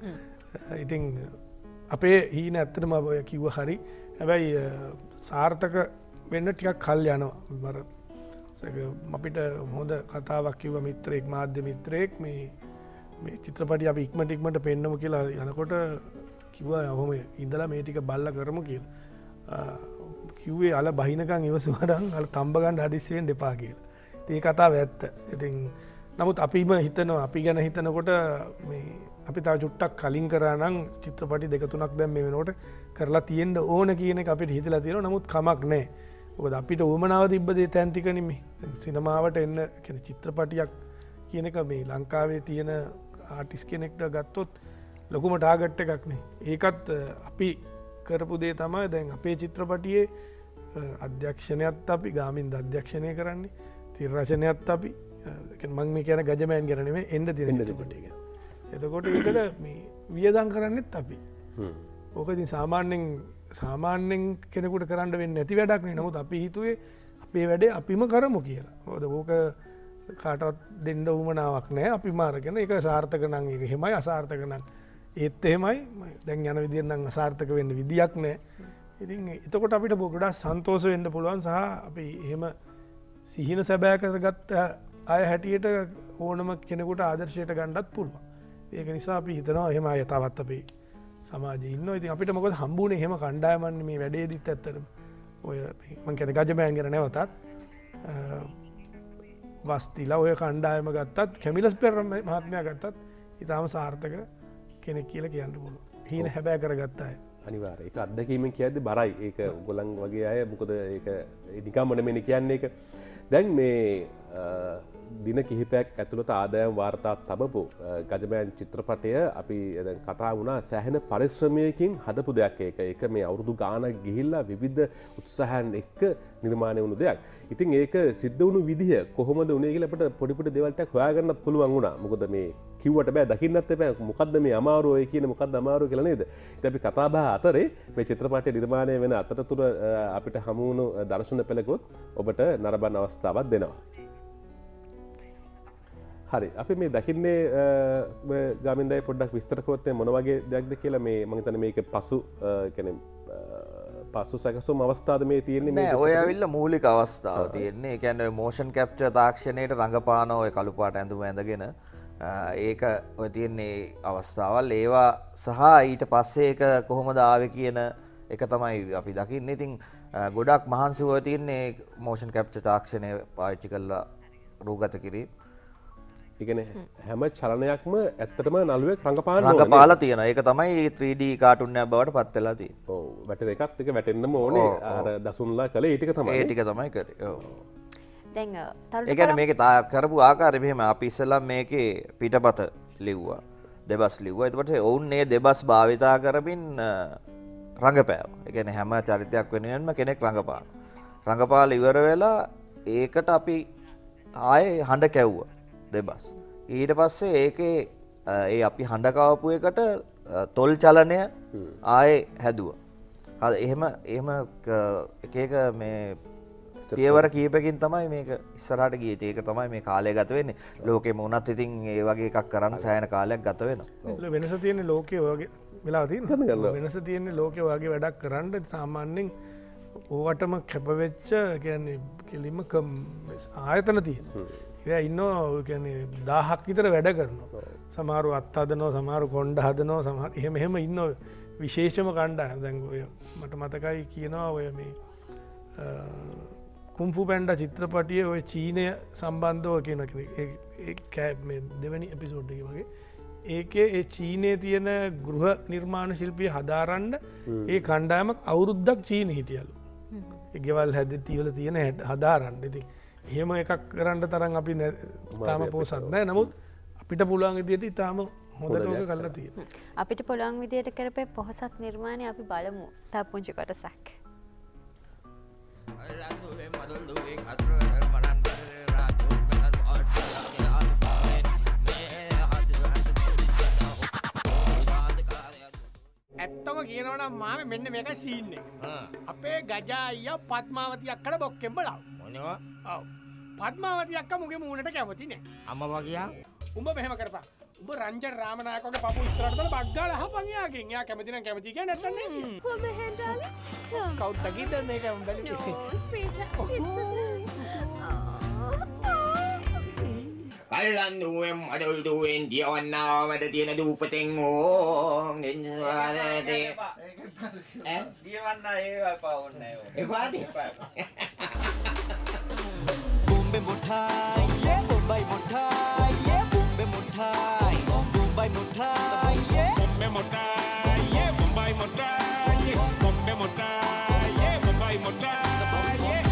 ඉතින් අපේ හීන ඇත්තටම ඔය කිව්ව හරි. හැබැයි සාර්ථක වෙන්න ටිකක් කල් යනවා. අපිට හොඳ කතාවක් කිව්ව මිත්‍රයෙක් මාධ්‍ය මිත්‍රයෙක් මේ චිත්‍රපටිය අපි ඉක්මනට පෙන්නමු කියලා යනකොට කිව්වා ඔහොම ඉඳලා මේ ටික බල්ලා කරමු කියලා. කිව්වේ අල බහිනකන් ඉවසුවනම් අල තම්බ ගන්න හදිස්සි වෙන්න එපා කියලා. ඉතින් ඒ කතාව ඇත්ත. ඉතින් නමුත් අපිම හිතනවා අපි ගැන හිතනකොට මේ අපි තව චුට්ටක් කලින් කරා නම් චිත්‍රපටි දෙක තුනක් දැන් මේ වෙනකොට කරලා තියෙන්න ඕන කියන එක අපිට හිතලා තියෙනවා. නමුත් කමක් නැහැ. මොකද අපිට උවමනාව තිබ්බ දේ තැන් ටික නෙමෙයි. සිනමාවට එන්න කියන්නේ චිත්‍රපටියක් කියන එක මේ ලංකාවේ තියෙන ආටිස්ට් කෙනෙක්ට ගත්තොත් ලොකුම ටාගට් එකක් නේ. ඒකත් අපි කරපු දේ තමයි දැන් අපේ චිත්‍රපටියේ අධ්‍යක්ෂණයත් අපි ගාමින්ද අධ්‍යක්ෂණය කරන්නේ. තිරරචනයත් අපි මං මේ කියන ගජමෑන් ගැන නෙමෙයි එන්න තියෙන චිත්‍රපටිය ගැන. එතකොට ඒකට මේ වියදම් කරන්නෙත් අපි. ඕක ඉතින් සාමාන්‍යයෙන් කෙනෙකුට කරන්න වෙන්නේ නැති වැඩක් නේ. නමුත් අපි හිතුවේ අපේ වැඩේ අපිම කරමු කියලා. මොකද ඕක කාටවත් දෙන්න උවමනාවක් නැහැ. අපිම අරගෙන ඒක සාර්ථක නම් ඒක එහෙමයි අසාර්ථක නම් ඒත් එහෙමයි. දැන් යන විදියෙන් නම් අසාර්ථක වෙන්න විදියක් නැහැ. ඉතින් එතකොට අපිට ගොඩාක් සන්තෝෂ වෙන්න පුළුවන් සහ අපි එහෙම සිහින සැබෑ කරගත්ත අය හැටියට ඕනම කෙනෙකුට ආදර්ශයට ගන්නත් පුළුවන්. ඒක නිසා අපි හිතනවා එහෙම අය තවත් අපේ සමාජයේ ඉන්නවා. ඉතින් අපිට මොකද හම්බුනේ එහෙම කණ්ඩායමක් මේ වැඩේදිත් ඇත්තටම. ඔය මං කියන්නේ ගජමෑන් ගැන නැවතත් වස්තිලා ඔය කණ්ඩායම ගත්තත් කැමිලස් පෙරේරා මහත්මයා ගත්තත් ඊටාම සාර්ථක කෙනෙක් කියලා කියන්න පුළුවන්. හීන හැබෑ කරගත්ත අය. අනිවාර්යයෙන් ඒක අත්දැකීමෙන් කියද්දි බරයි. ඒක ඔයගොල්ලන් වගේ අය මොකද ඒක නිකම්ම නෙමෙයි කියන්නේ ඒක. දැන් මේ දින කිහිපයක් ඇතුළත ආදායම් වාර්තා තබපු ගජමෑන් චිත්‍රපටය අපි දැන් කතා වුණා සෑහෙන පරිශ්‍රමයකින් හදපු දෙයක් ඒක. ඒක මේ අවුරුදු ගාණක් ගිහිල්ලා විවිධ උත්සාහයන් එක්ක නිර්මාණය වුණු දෙයක්. ඉතින් ඒක සිද්ධ වුණු විදිහ කොහොමද වුණේ කියලා අපිට පොඩි දෙවල් ටිකක් හොයාගන්නත් පුළුවන් වුණා. මොකද මේ කිව්වට බෑ දකින්නත් එපා මොකද්ද මේ අමාරුව ඒ කියන්නේ මොකද්ද අමාරුව කියලා නේද? ඉතින් අපි කතා බහ අතරේ මේ චිත්‍රපටය නිර්මාණය වෙන අතරතුර අපිට හමු වුණු දර්ශන පෙළකුත් ඔබට නරඹන අවස්ථාවක් දෙනවා. හරි අපි මේ දකින්නේ ගාමින්දයි පොඩ්ඩක් විස්තර කරොත් මොන වගේ දෙයක්ද කියලා මේ මම හිතන්නේ මේක පසු කියන්නේ පසු සැකසුම් අවස්ථාද මේ තියෙන්නේ නෑ ඔය ඇවිල්ලා මූලික අවස්ථාව තියෙන්නේ. ඒ කියන්නේ මෝෂන් කැප්චර් තාක්ෂණයට රඟපාන ඔය කළු පාට ඇඳුම ඇඳගෙන ඒක ඔය තියෙන්නේ අවස්ථාවල් ඒවා සහ ඊට පස්සේ ඒක කොහොමද ආවේ කියන එක තමයි අපි දකින්නේ. ඉතින් ගොඩක් මහන්සි වෙ තියෙන්නේ මෝෂන් කැප්චර් තාක්ෂණය පාවිච්චි කරලා රූගත කිරීම. ඒ කියන්නේ හැම චලනයක්ම ඇත්තටම නළුවෙක් රඟපාලා තියෙනවා. ඒක තමයි 3D කාටුන් එකක් බවට පත් වෙලා තියෙන්නේ. ඔව් වැටෙන එකත් එක වැටෙන්නම ඕනේ. අර දසුන්ලා කළේ ඒ ටික තමයි. ඒ ටික තමයි කරේ. ඔව්. දැන් ඒ කියන්නේ මේකේ කරපු ආකාරය මෙහෙම අපි ඉස්සෙල්ලා මේකේ පිටපත ලිව්වා. දෙබස් ලිව්වා. ඊට පස්සේ ඔවුන් මේ දෙබස් භාවිතා කරමින් රඟපෑවා. ඒ කියන්නේ හැම චරිතයක් වෙනුවෙන්ම කෙනෙක් රඟපාන. රඟපාලා ඉවර වෙලා ඒකට අපි ආයේ හඬ කැව්වා. දෙබස්. ඊට පස්සේ ඒකේ ඒ අපි හඬ කවපු එකට තොල් චලනය ආයේ හැදුවා. හරි එහෙම එක එක මේ පියවර කීපකින් තමයි මේක ඉස්සරහට ගියේ. ඒක තමයි මේ කාලය ගත වෙන්නේ. ලෝකෙම වුණත් ඉතින් ඒ වගේ එකක් කරන්න සෑහෙන කාලයක් ගත වෙනවා. වෙනස තියෙන්නේ ලෝකයේ වගේ වෙලා තියෙනවා. වෙනස තියෙන්නේ ලෝකයේ වගේ වැඩක් කරන්න සාමාන්‍යයෙන් ඕවටම කැපවෙච්ච කියන්නේ කෙලින්ම ආයතන තියෙනවා. ඒ ඉන්නවා කියන්නේ 1000ක් විතර වැඩ කරනවා. සමහරව අත් හදනවා, සමහරව කොණ්ඩ හදනවා, සමහර එහෙම ඉන්නවා විශේෂම කණ්ඩායම්. දැන් ඔය මට මතකයි කියනවා ඔය මේ කුම්ෆු පැන්ඩා චිත්‍රපටියේ ඔය චීනය සම්බන්ධව කියන දෙවැනි එපිසෝඩ් එක වගේ ඒකේ ඒ චීනයේ තියෙන ගෘහ නිර්මාණ ශිල්පිය හදාරන්න ඒ කණ්ඩායමක් අවුරුද්දක් චීන හිටියලු. ඒ ගෙවල් හැදිතිවල තියෙන හදාරන්න. ඉතින් එහෙම එකක් කරන්න තරම් අපි තාම පොසත් නැහැ. නමුත් අපිට පුළුවන් විදියට ඊටාම හොඳට ඕක කරලා තියෙනවා. අපිට පුළුවන් විදියට කරපේ පොහසත් නිර්මාණය අපි බලමු. තා පුංචි කොටසක්. ඇත්තම කියනවනම් මාම මෙන්න මේක සීන් එක. අපේ ගජා අයියා පද්මාවති අක්කට බොක්කෙන් බලව. මොනවා? ඔව්. පද්මාවති අක්කා මුගේ මූණට කැමති නේ. අම්මා ගියා. උඹ මෙහෙම කරපන්. උඹ රංජන් රාමනායක වගේ පපු ඉස්සරහට දාලා බග්ගාල අහපන් යාගෙන්. යා කැමති නම් කැමති කියන්නේ නැත්නම් නෑ. කොහොම හැන්ඩාලි? කවුද තගින්ද මේක උඹලි. No, sweet. කල්ලන් දුවෙන් අඩල් දුවෙන් දියවන්නා මැද තියෙන දූපතෙන් ඕ නින්සාලේ දියවන්නා ඒවා පාවන්නේ ඒ වාදි Bombe mutai, yeah, Bombay mutai, yeah, Bombe mutai, Bombay mutai, yeah, Bombe mutai, yeah, Bombay mutai, yeah, Bombe mutai, yeah, Bombay mutai, yeah.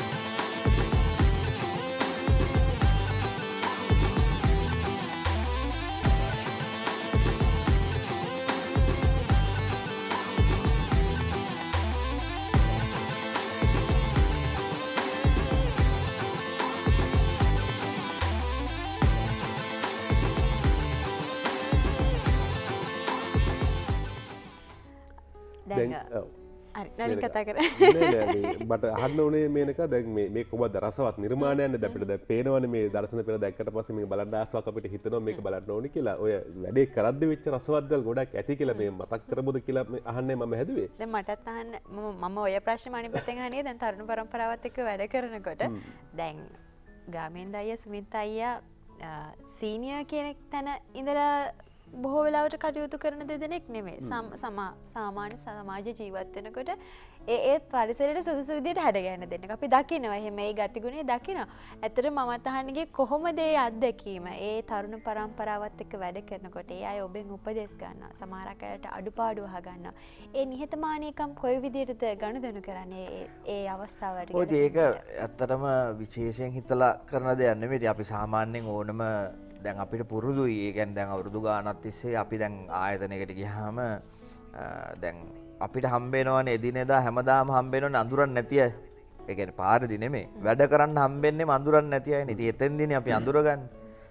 Nalin කතා කර බට අහන්න ඕනේ මේනක දැන් මේ කොබද රසවත් නිර්මාණයන්න දැපිට ද පේනවන මේ දර්ශන පෙර දැක්කට පස මේ බලන්න ආසාවක් අපිට හිතනවා මේක බලන්න ඕනේ කියලා. ඔය වැඩේ කරද්දි වෙච්ච රසවත්දල් ගොඩක් ඇති කියලා මේ මතක් කරමුද කියලා අහන්නේ මම හැදුවේ. දැන් මටත් අහන්න මම ඔය ප්‍රශ්නේ අනිත් පැත්තෙන් අහන්නේ දැන් තරුණ පරම්පරාවත් එක්ක වැඩ කරනකොට දැන් ගාමෙන්ද අයියා සුමිත් අයියා සීනියර් කෙනෙක් තැන ඉඳලා බොහෝ වෙලාවට කටයුතු කරන දෙදෙනෙක් නෙමෙයි. සාමාන්‍ය සමාජ ජීවත් වෙනකොට ඒත් පරිසරයට සුදුසු විදිහට හැඩගැහෙන දෙන්නෙක්. අපි දකිනවා එහෙම ඒ ගතිගුණේ දකිනවා. ඇත්තට මමත් අහන්නේ කොහොමද ඒ අත්දැකීම ඒ තරුණ පරම්පරාවත් එක්ක වැඩ කරනකොට ඒ අය ඔබෙන් උපදෙස් ගන්නවා. සමහරක් අයට අඩුපාඩු අහ ගන්නවා. ඒ නිහතමානීකම් කොයි විදිහටද ගනුදෙනු කරන්නේ ඒ අවස්ථාවට? ඔය ඒක ඇත්තටම විශේෂයෙන් හිතලා කරන දෙයක් නෙමෙයි. අපි සාමාන්‍යයෙන් ඕනම දැන් අපිට පුරුදුයි. ඒ කියන්නේ දැන් අවුරුදු ගානක් තිස්සේ අපි දැන් ආයතනයකට ගියාම දැන් අපිට හම්බෙනවනේ එදිනෙදා හැමදාම හම්බෙනවනේ අඳුරන්නේ නැති අය. ඒ කියන්නේ පාරදී නෙමෙයි. වැඩ කරන්න හම්බෙන්නේම අඳුරන්නේ නැති අයනේ. ඉතින් එතෙන්දීනේ අපි අඳුරගන්නේ.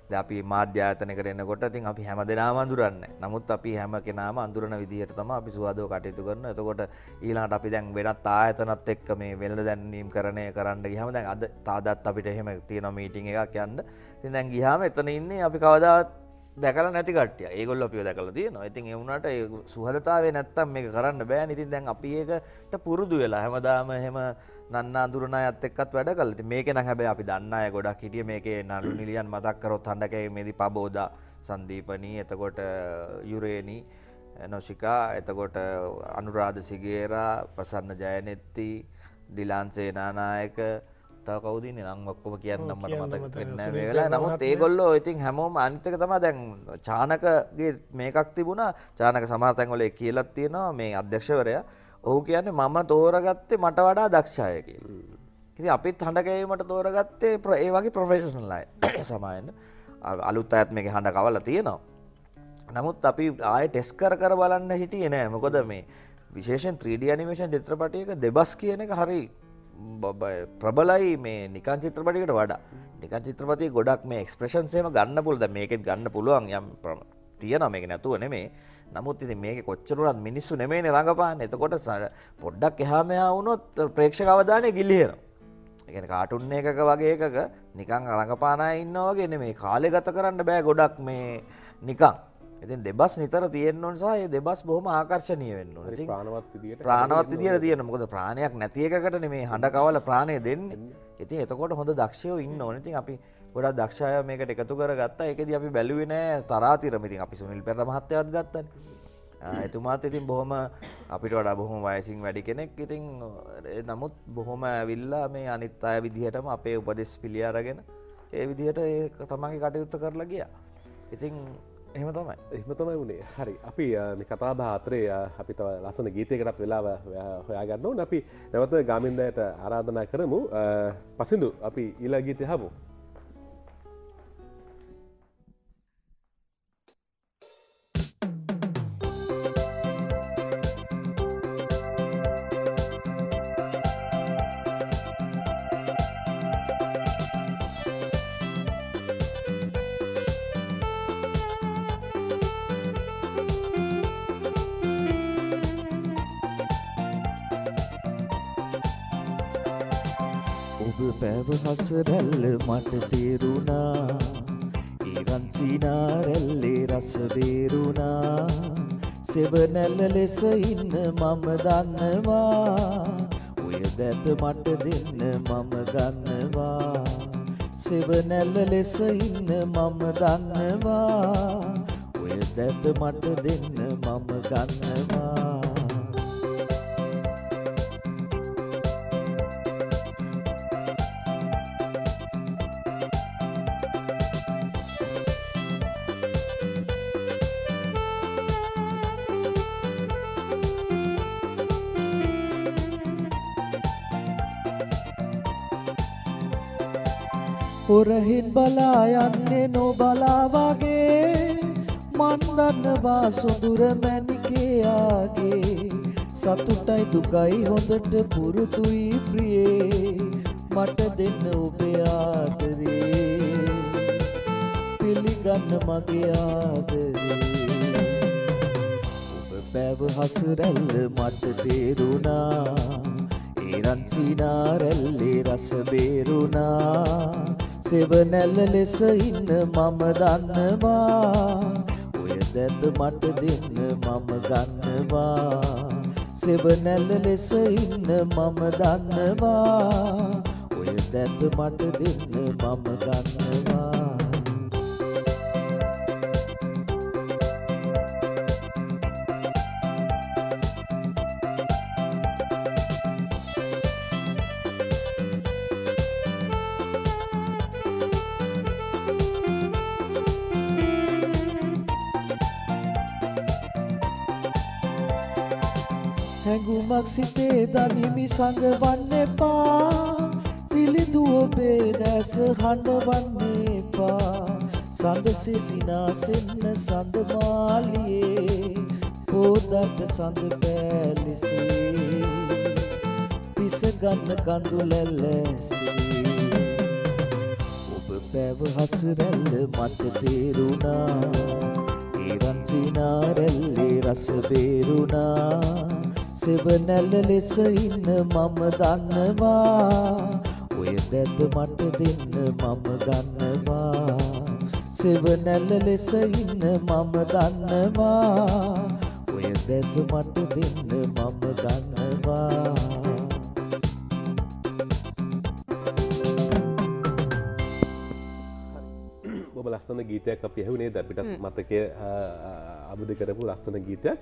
දැන් අපි මාධ්‍ය ආයතනයකට එනකොට ඉතින් අපි හැමදෙනාම අඳුරන්නේ. නමුත් අපි හැම කෙනාම අඳුරන විදිහට තමයි අපි සුවදව කටයුතු කරනවා. එතකොට ඊළඟට අපි දැන් වෙනත් ආයතනත් එක්ක මේ වෙළඳ දැන්වීම් කරන්න ගියාම දැන් අද තාදත් අපිට එහෙම තියෙන මීටින් එකක් යන්න. ඉතින් දැන් ගියාම එතන ඉන්නේ අපි කවදාවත් දැකලා නැති කට්ටිය. ඒගොල්ලෝ අපිව දැකලා තියෙනවා. ඉතින් ඒ වුණාට ඒ සුහදතාවය නැත්තම් මේක කරන්න බෑනේ. ඉතින් දැන් අපි ඒකට පුරුදු වෙලා හැමදාම එහෙම නන්න අඳුරන අයත් එක්කත් වැඩ කළා. ඉතින් මේකේ නම් හැබැයි අපි දන්න අය ගොඩක් හිටියේ. මේකේ නළු නිලියන් මතක් කරොත් හඬකැවීමේදී පබෝදා, සංදීපනී, එතකොට යුරේනි, නොෂිකා, එතකොට අනුරාධ සිගේරා, ප්‍රසන්න ජයනෙත්ති, ඩිලාන් සේනානායක, තව කවුද ඉන්නේ නම් ඔක්කොම කියන්න නම් මට මතක වෙන්නේ නැහැ මේ වෙලාවේ. නමුත් ඒගොල්ලෝ ඉතින් හැමෝම අනිත් එක තමයි දැන් චානකගේ මේකක් තිබුණා. චානක සමහර තැන්වල කියලා තියෙනවා මේ අධ්‍යක්ෂවරයා. ඔහු කියන්නේ මම තෝරගත්තේ මට වඩා දක්ෂ අය කියලා. ඉතින් අපිත් හඬ ගැයීමට තෝරගත්තේ ඒ වගේ ප්‍රොෆෙෂනල් අය. සමායෙන්න අලුත් අයත් මේකේ හඬ කවලා තියෙනවා. නමුත් අපි ආයේ ටෙස්ට් කර බලන්න හිටියේ නෑ. මොකද මේ විශේෂයෙන් 3D ඇනිමේෂන් චිත්‍රපටයක දෙබස් කියන එක හරි ප්‍රබලයි මේ නිකන් චිත්‍රපටයකට වඩා. නිකන් චිත්‍රපටයේ ගොඩක් මේ එක්ස්ප්‍රෙෂන්ස් එහෙම ගන්න පුළුවන්. දැන් මේකෙත් ගන්න පුළුවන් යම් තියෙනවා මේක නැතුව නෙමෙයි. නමුත් ඉතින් මේකේ කොච්චර උනත් මිනිස්සු නෙමෙයිනේ රඟපාන්නේ. එතකොට පොඩ්ඩක් එහා මෙහා වුණොත් ප්‍රේක්ෂක අවධානය ගිලිහෙනවා. ඒ කියන්නේ කාටුන් එකක වගේ එකක නිකන් රඟපාන අය ඉන්නවා වගේ නෙමෙයි. කාලය ගත කරන්න බෑ ගොඩක් මේ නිකන්. ඉතින් දෙබස් නිතර තියෙන්න ඕන සහ ඒ දෙබස් බොහොම ආකර්ශනීය වෙන්න ඕන. ඉතින් ප්‍රාණවත් විදියට තියෙන. මොකද ප්‍රාණයක් නැති එකකට නෙමේ හඬ කවල ප්‍රාණය දෙන්නේ. ඉතින් එතකොට හොඳ දක්ෂයෝ ඉන්න ඕන. ඉතින් අපි ගොඩක් දක්ෂ අය මේකට එකතු කරගත්තා. ඒකෙදි අපි බැලුවේ නෑ තරාතිරම. ඉතින් අපි සුනිල් පෙරේරා මහත්තයාත් ගත්තානේ. එතුමාත් ඉතින් බොහොම අපිට වඩා බොහොම වයසින් වැඩි කෙනෙක්. ඉතින් නමුත් බොහොම ඇවිල්ලා මේ අනිත් අය විදිහටම අපේ උපදෙස් පිළි අරගෙන ඒ විදිහට ඒ තමන්ගේ කටයුත්ත කරලා ගියා. ඉතින් එහෙම තමයි වුණේ. හරි. අපි මේ කතා බහ අතරේ අපි තව ලස්සන ගීතයකටත් වෙලාව හොයාගන්න ඕනේ. අපි නැවත ගාමින්දයට ආරාධනා කරමු. පසින්දු අපි ඊළඟ ගීතය අහමු. පැව හසරැල්ල මට තේරුණා ඊරන් සීනාරැල්ලේ රස බේරුණා සෙවනැල්ල ලෙස ඉන්න මම දන්නවා ඔය දැත මට දෙන්න මම ගන්නවා සෙවනැල්ල ලෙස ඉන්න මම දන්නවා ඔය දැත මට දෙන්න මම ගන්නවා හොරහින් බලා යන්නේ නොබලා වගේ මන් දන්නවා සොඳුර මැණිකයාගේ සතුටයි දුකයි හොඳට පුරුදුයි ප්‍රියේ මට දෙන්න ඔබේ ආදරේ පිළිගන්න මගේ ආදරේ ඔබ පැව හසරැල්ල මට තේරුණා ඒරන් සීනාරැල්ලේ රස බේරුණා සෙවනැල්ල ලෙස ඉන්න මම දන්නවා ඔය දැත මට දෙන්න මම ගන්නවා සෙවනැල්ල ලෙස ඉන්න මම දන්නවා ඔය දැත මට දෙන්න මම ගන්නවා හැඟුමක් සිතේ දනිමි සඟවන්න එපා දිලිදු ඔබේ දැස හඬවන්න එපා සඳසේ සිනාසෙන්න සඳ මාලියේ පොදට සඳ පෑලිසේ පිස ගන්න කඳුලැල්ලැසේ ඔබ පැව හසරැල්ල මට තේරුණා ඒරන් සිනාරැල්ලේ රස බේරුණා සෙවනැල්ල ලෙස ඉන්න මම දන්නවා ඔය දැද මට දෙන්න මම ගන්නවා සෙවනැල්ල ලෙස ඉන්න මම දන්නවා ඔය දැස මට දෙන්න මම ගන්නවා ලස්සන ගීතයක් අපි ඇහුනේ අපිට මතකය අබුද කරපු ලස්සන ගීතයක්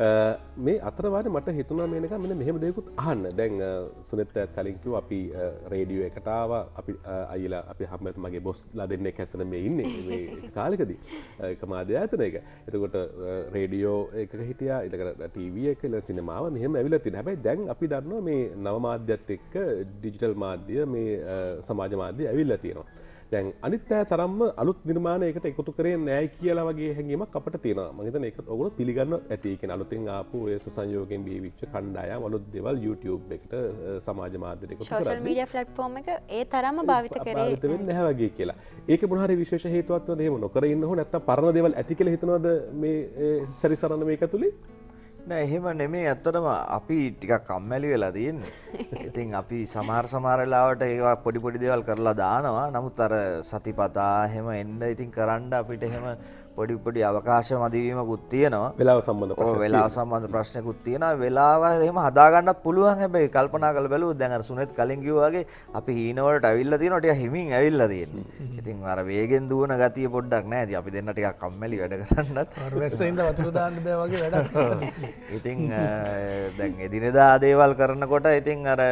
මේ අතරවාරේ මට හිතුණා මේනක මෙන්න මෙහෙම දෙයක්ත් අහන්න දැන් සුනෙත් කලින් කිව්වා අපි රේඩියෝ එකට ආවා අපි අයියලා අපි හැමෝම මගේ බොස්ලා දෙන්නෙක් ඇත්තට මේ ඉන්නේ මේ කාලෙකදී එක මාධ්‍ය ආයතනයක එතකොට රේඩියෝ එකක හිටියා ඊළඟට ටීවී එක ඊළඟ සිනමාව මෙහෙම ඇවිල්ලා තියෙනවා හැබැයි දැන් අපි දන්නවා මේ නව මාධ්‍යත් එක්ක ඩිජිටල් මාධ්‍ය මේ සමාජ මාධ්‍ය ඇවිල්ලා තියෙනවා දැන් අනිත් අය තරම්ම අලුත් නිර්මාණයකට එකතු කරේ නැහැ කියලා වගේ හැඟීමක් අපිට තියෙනවා. මම හිතන්නේ ඒක ඔයගොල්ලෝ පිළිගන්න ඇති. ඒ කියන්නේ අලුතෙන් ආපු ඔය සුසංයෝගයෙන් බිහිවිච්ච කණ්ඩායම් අලුත් දේවල් YouTube එකට සමාජ මාධ්‍යයට එකතු කරලා සෝෂල් මීඩියා ප්ලැට්ෆෝම් එක ඒ තරම්ම භාවිත කරේ භාවිත වෙන්නේ නැහැ වගේ කියලා. ඒක මොන හරි විශේෂ හේතුවක් වුණාද එහෙම නොකර ඉන්න ඕන නැත්නම් පරණ දේවල් ඇති කියලා හිතනවද මේ සැරිසරන මේක ඇතුලේ? නෑ එහෙම නෙමෙයි ඇත්තටම අපි ටිකක් කම්මැලි වෙලා තියෙන්නේ. ඉතින් අපි සමහර වෙලාවට ඒවා පොඩි දේවල් කරලා දානවා. නමුත් අර සතිපතා එහෙම එන්න ඉතින් කරන්න අපිට එහෙම පොඩි අවකාශ මදිවීමකුත් තියෙනවා. වෙලාව සම්බන්ධ ප්‍රශ්න. ඔව් වෙලාව සම්බන්ධ ප්‍රශ්නකුත් තියෙනවා. වෙලාව එහෙම හදා ගන්නත් පුළුවන්. හැබැයි කල්පනා කරලා බැලුවොත් දැන් අර සුනෙත් කලින් කිව්වා වගේ අපි හීන වලට ඇවිල්ලා තියෙනවා ටික හිමින් ඇවිල්ලා තියෙන්නේ. ඉතින් අර වේගෙන් දුවන ගතිය පොඩ්ඩක් නැහැ. ඉතින් අපි දෙන්න ටිකක් කම්මැලි වැඩ කරන්නත්. අර වැස්සෙන්ද වතුර දාන්න බෑ වගේ වැඩක්. ඉතින් දැන් එදිනෙදා දේවල් කරනකොට ඉතින් අර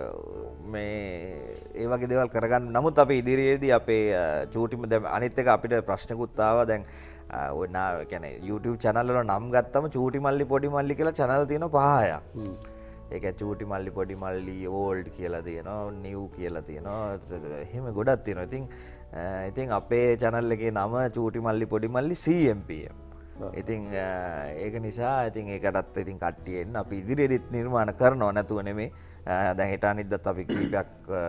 මේ ඒ වගේ දේවල් කරගන්න. නමුත් අපි ඉදිරියේදී අපේ චූටිම දැන් අනිත් එක අපිට ප්‍රශ්නකුත් ආවා දැන් ඔය කියන්නේ YouTube channel වල නම් ගත්තම චූටි මල්ලි පොඩි මල්ලි කියලා channel තියෙනවා 5ක්. ඒක චූටි මල්ලි පොඩි මල්ලි ඕල්ඩ් කියලා තියෙනවා නිව් කියලා තියෙනවා. එහෙම ගොඩක් තියෙනවා. ඉතින් අපේ channel එකේ නම චූටි මල්ලි පොඩි මල්ලි CMPM. ඉතින් ඒක නිසා ඉතින් ඒකටත් ඉතින් කට්ටිය එන්න අපි ඉදිරියේදීත් නිර්මාණ කරනවා නැතුව නෙමෙයි. දැන් හෙට අනිද්දාත් අපි කීපයක්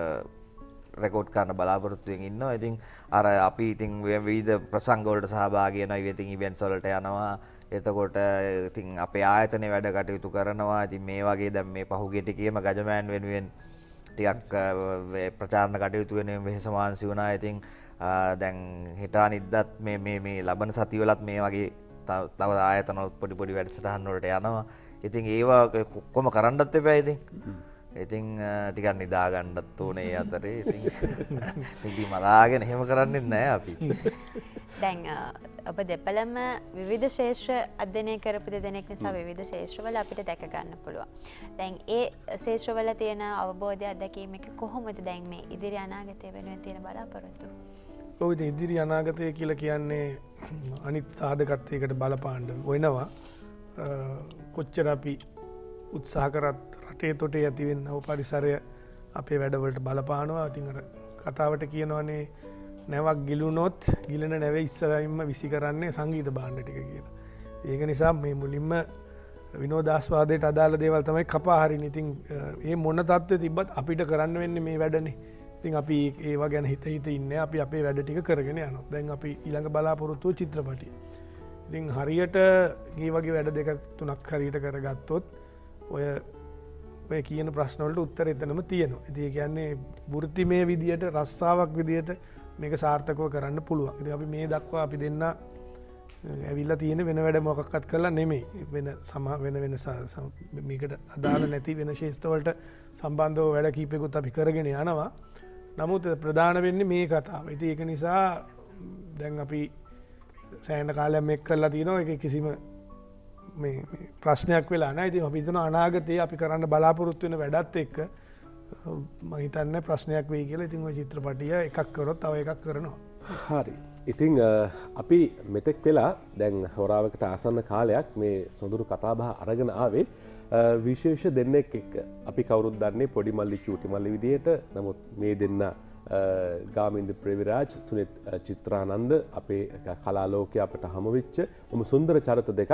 රෙකෝඩ් කරන්න බලාපොරොත්තු වෙමින් ඉන්නවා. ඉතින් අර අපි ඉතින් විවිධ ප්‍රසංග වලට සහභාගී වෙනවා. ඉතින් ඉවෙන්ට්ස් වලට යනවා. එතකොට ඉතින් අපේ ආයතනයේ වැඩ කටයුතු කරනවා. ඉතින් මේ වගේ දැන් මේ පහුගිය ටිකේම ගජමෑන් වෙනුවෙන් ටිකක් ප්‍රචාරණ කටයුතු වෙනුවෙන් වෙහෙස මාන්සි වුණා. ඉතින් දැන් හෙට අනිද්දාත් මේ ලබන සතිවලත් මේ වගේ තව ආයතන වල පොඩි වැඩසටහන් වලට යනවා. ඉතින් ඒවා කොහොම කරන්නත් එපා ඉතින්. ඉතින් ටිකක් නිදා ගන්නත් ඕනේ අතරේ. ඉතින් නිදි මරාගෙන එහෙම කරන්නේ නැහැ අපි. දැන් ඔබ දෙපළම විවිධ ශේෂ්ත්‍ර අධ්‍යයනය කරපු දෙනෙක් නිසා විවිධ ශේෂ්ත්‍රවල අපිට දැක ගන්න පුළුවන්. දැන් ඒ ශේෂ්ත්‍රවල තියෙන අවබෝධය අත්දැකීම එක කොහොමද දැන් මේ ඉදිරි අනාගතය වෙනුවෙන් තියෙන බලාපොරොත්තු? ඔව් ඉතින් ඉදිරි අනාගතය කියලා කියන්නේ අනිත් සාධකත්වයකට බලපාන්න වෙනවා. කොච්චර අපි උත්සාහ කරත් රටේ තොටේ ඇතිවෙන්න පරිසරය අපේ වැඩවලට බලපානවා. ඉතින් අර කතාවට කියනවනේ නැවක් ගිලුනොත් ගිලෙන නැව ඉස්සරහින්ම විසි කරන්නේ සංගීත භාණ්ඩ ටික කියලා. ඒක නිසා මේ මුලින්ම විනෝදාස්වාදයට අදාළ දේවල් තමයි කපා හරින්නේ. ඉතින් මේ මොන තත්ත්වෙ තිබ්බත් අපිට කරන්න වෙන්නේ මේ වැඩනේ. ඉතින් අපි ඒවා ගැන හිත ඉන්නේ. අපි අපේ වැඩ ටික කරගෙන යනවා. දැන් අපි ඊළඟ බලාපොරොත්තුව චිත්‍රපටිය. ඉතින් හරියට මේ වගේ වැඩ දෙක තුනක් හරියට කරගත්තොත් ඔය කියන ප්‍රශ්න වලට උත්තර එතනම තියෙනවා. ඉතින් ඒ කියන්නේ වෘත්තිමය විදියට රස්සාවක් විදියට මේක සාර්ථකව කරන්න පුළුවන්. ඉතින් අපි මේ දක්වා අපි දෙන්න ඇවිල්ලා තියෙන වෙන වැඩ මොකක්වත් කරලා නෙමෙයි. වෙන මේකට අදාළ නැති වෙන ශේෂ්ත්‍ර වලට සම්බන්ධව වැඩ කීපයකුත් අපි කරගෙන යනවා. නමුත් ප්‍රධාන වෙන්නේ මේ කතාව. ඉතින් ඒක නිසා දැන් අපි සෑහෙන කාලයක් මේක කරලා තියෙනවා. ඒක කිසිම මේ ප්‍රශ්නයක් වෙලා නැහැ. ඉතින් අපි හිතන අනාගතයේ අපි කරන්න බලාපොරොත්තු වෙන වැඩත් එක්ක මම හිතන්නේ ප්‍රශ්නයක් වෙයි කියලා. ඉතින් ওই චිත්‍රපටිය එකක් කරොත් තව එකක් කරනවා. හරි. ඉතින් අපි මෙතෙක් වෙලා දැන් හොරාවකට ආසන්න කාලයක් මේ සොඳුරු කතාබහ අරගෙන ආවේ විශේෂ දෙන්නෙක් එක්ක. අපි කවුරුත් දන්නේ පොඩි මල්ලි චූටි මල්ලි විදියට. නමුත් මේ දෙන්න ගාමින්ද ප්‍රේවිරාජ් සුනිත් චිත්‍රානන්ද අපේ කලා ලෝකයේ අපට හමු වෙච්ච සුන්දර චරිත දෙකක්.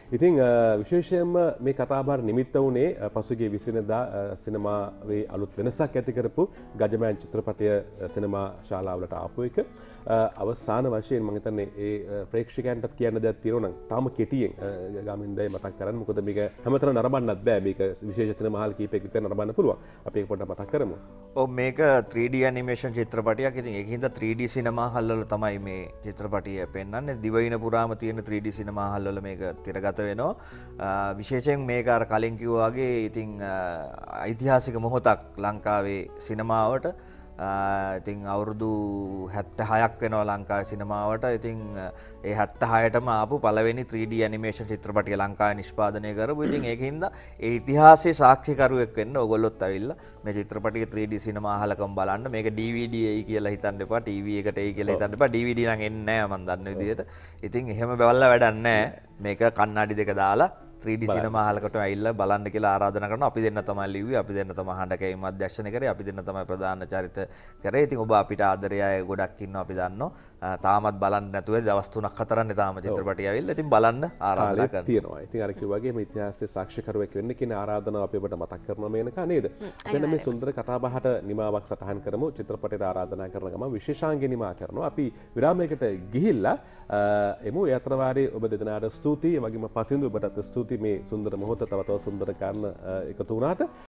ඉතින් විශේෂයෙන්ම මේ කතාබහට නිමිත්ත වුණේ පසුගිය 20 වෙනිදා සිනමාවේ අලුත් වෙනසක් ඇති කරපු ගජමෑන් චිත්‍රපටය සිනමා ශාලාවලට ආපු එක. අවසාන වශයෙන් මම හිතන්නේ ඒ ප්‍රේක්ෂකයන්ටත් කියන්න දෙයක් තියෙනවා නම් තාම කෙටියෙන් ගාමින්දයි මතක් කරන්න. මොකද මේක හැමතැනම නරඹන්නත් බෑ. මේක විශේෂ සිනමා හාල් කීපයක විතර නරඹන්න පුළුවන්. අපි ඒක පොඩ්ඩක් මතක් කරමු. ඔව් මේක 3D ඇනිමේෂන් චිත්‍රපටයක්. ඉතින් ඒකින්ද 3D සිනමා හල් වල තමයි මේ චිත්‍රපටිය පෙන්වන්නේ. දිවයින පුරාම තියෙන 3D සිනමා හල් වල මේක තිරගත වෙනවා. විශේෂයෙන් මේක අර කලින් කිව්වා වගේ ඉතින් ඓතිහාසික මොහොතක් ලංකාවේ සිනමාවට. ඉතින් අවුරුදු 76ක් වෙනවා ලංකාවේ සිනමාවට. ඉතින් ඒ 76ටම ආපු පළවෙනි 3D ඇනිමේෂන් චිත්‍රපටිය ලංකාවේ නිෂ්පාදනය කරපු. ඉතින් ඒකින්ද ඒ ඉතිහාසයේ සාක්ෂිකරුවෙක් වෙන්න ඕගොල්ලොත් ඇවිල්ලා මේ චිත්‍රපටිය 3D සිනමා හලකම බලන්න. මේක DVD එයි කියලා හිතන්න එපා. TV එකට එයි කියලා හිතන්න එපා. DVD නම් එන්නේ නැහැ මම දන්න විදිහට. ඉතින් එහෙම බැලලා වැඩක් නැහැ. මේක කණ්ණාඩි දෙක දාලා 3D සිනමා හලකට ඇවිල්ලා බලන්න කියලා ආරාධනා කරනවා. අපි දෙන්න තමයි ලිව්වේ, අපි දෙන්න තමයි හඬකැවීම අධ්‍යක්ෂණය කරේ, අපි දෙන්න තමයි ප්‍රධාන චරිත කරේ. ඉතින් ඔබ අපිට ආදරය අය ගොඩක් ඉන්නවා අපි දන්නවා. තාමත් බලන්න නැතුව දවස් 3-4න්නේ තාම චිත්‍රපටිය ඇවිල්ලා. ඉතින් බලන්න ආරාධනා කරනවා. ඉතින් අර කිව්වා වගේ මේ ඉතිහාසයේ සාක්ෂිකරුවෙක් වෙන්න කියන ආරාධනාව අපි ඔබට මතක් කරනවා මේනකා නේද? මෙන්න මේ සුන්දර කතාබහට නිමාවක් සටහන් කරමු. චිත්‍රපටයට ආරාධනා කරන ගමන් විශේෂාංග නිමා කරනවා. අපි විරාමයකට ගිහිල්ලා එමු. ඒ අතර වාරේ ඔබ දෙදෙනාට ස්තුතියි. ඒ වගේම පසින්දු ඔබටත් ස්තුතියි මේ සුන්දර මොහොත තව තව සුන්දර කාරණා එකතු වුණාට.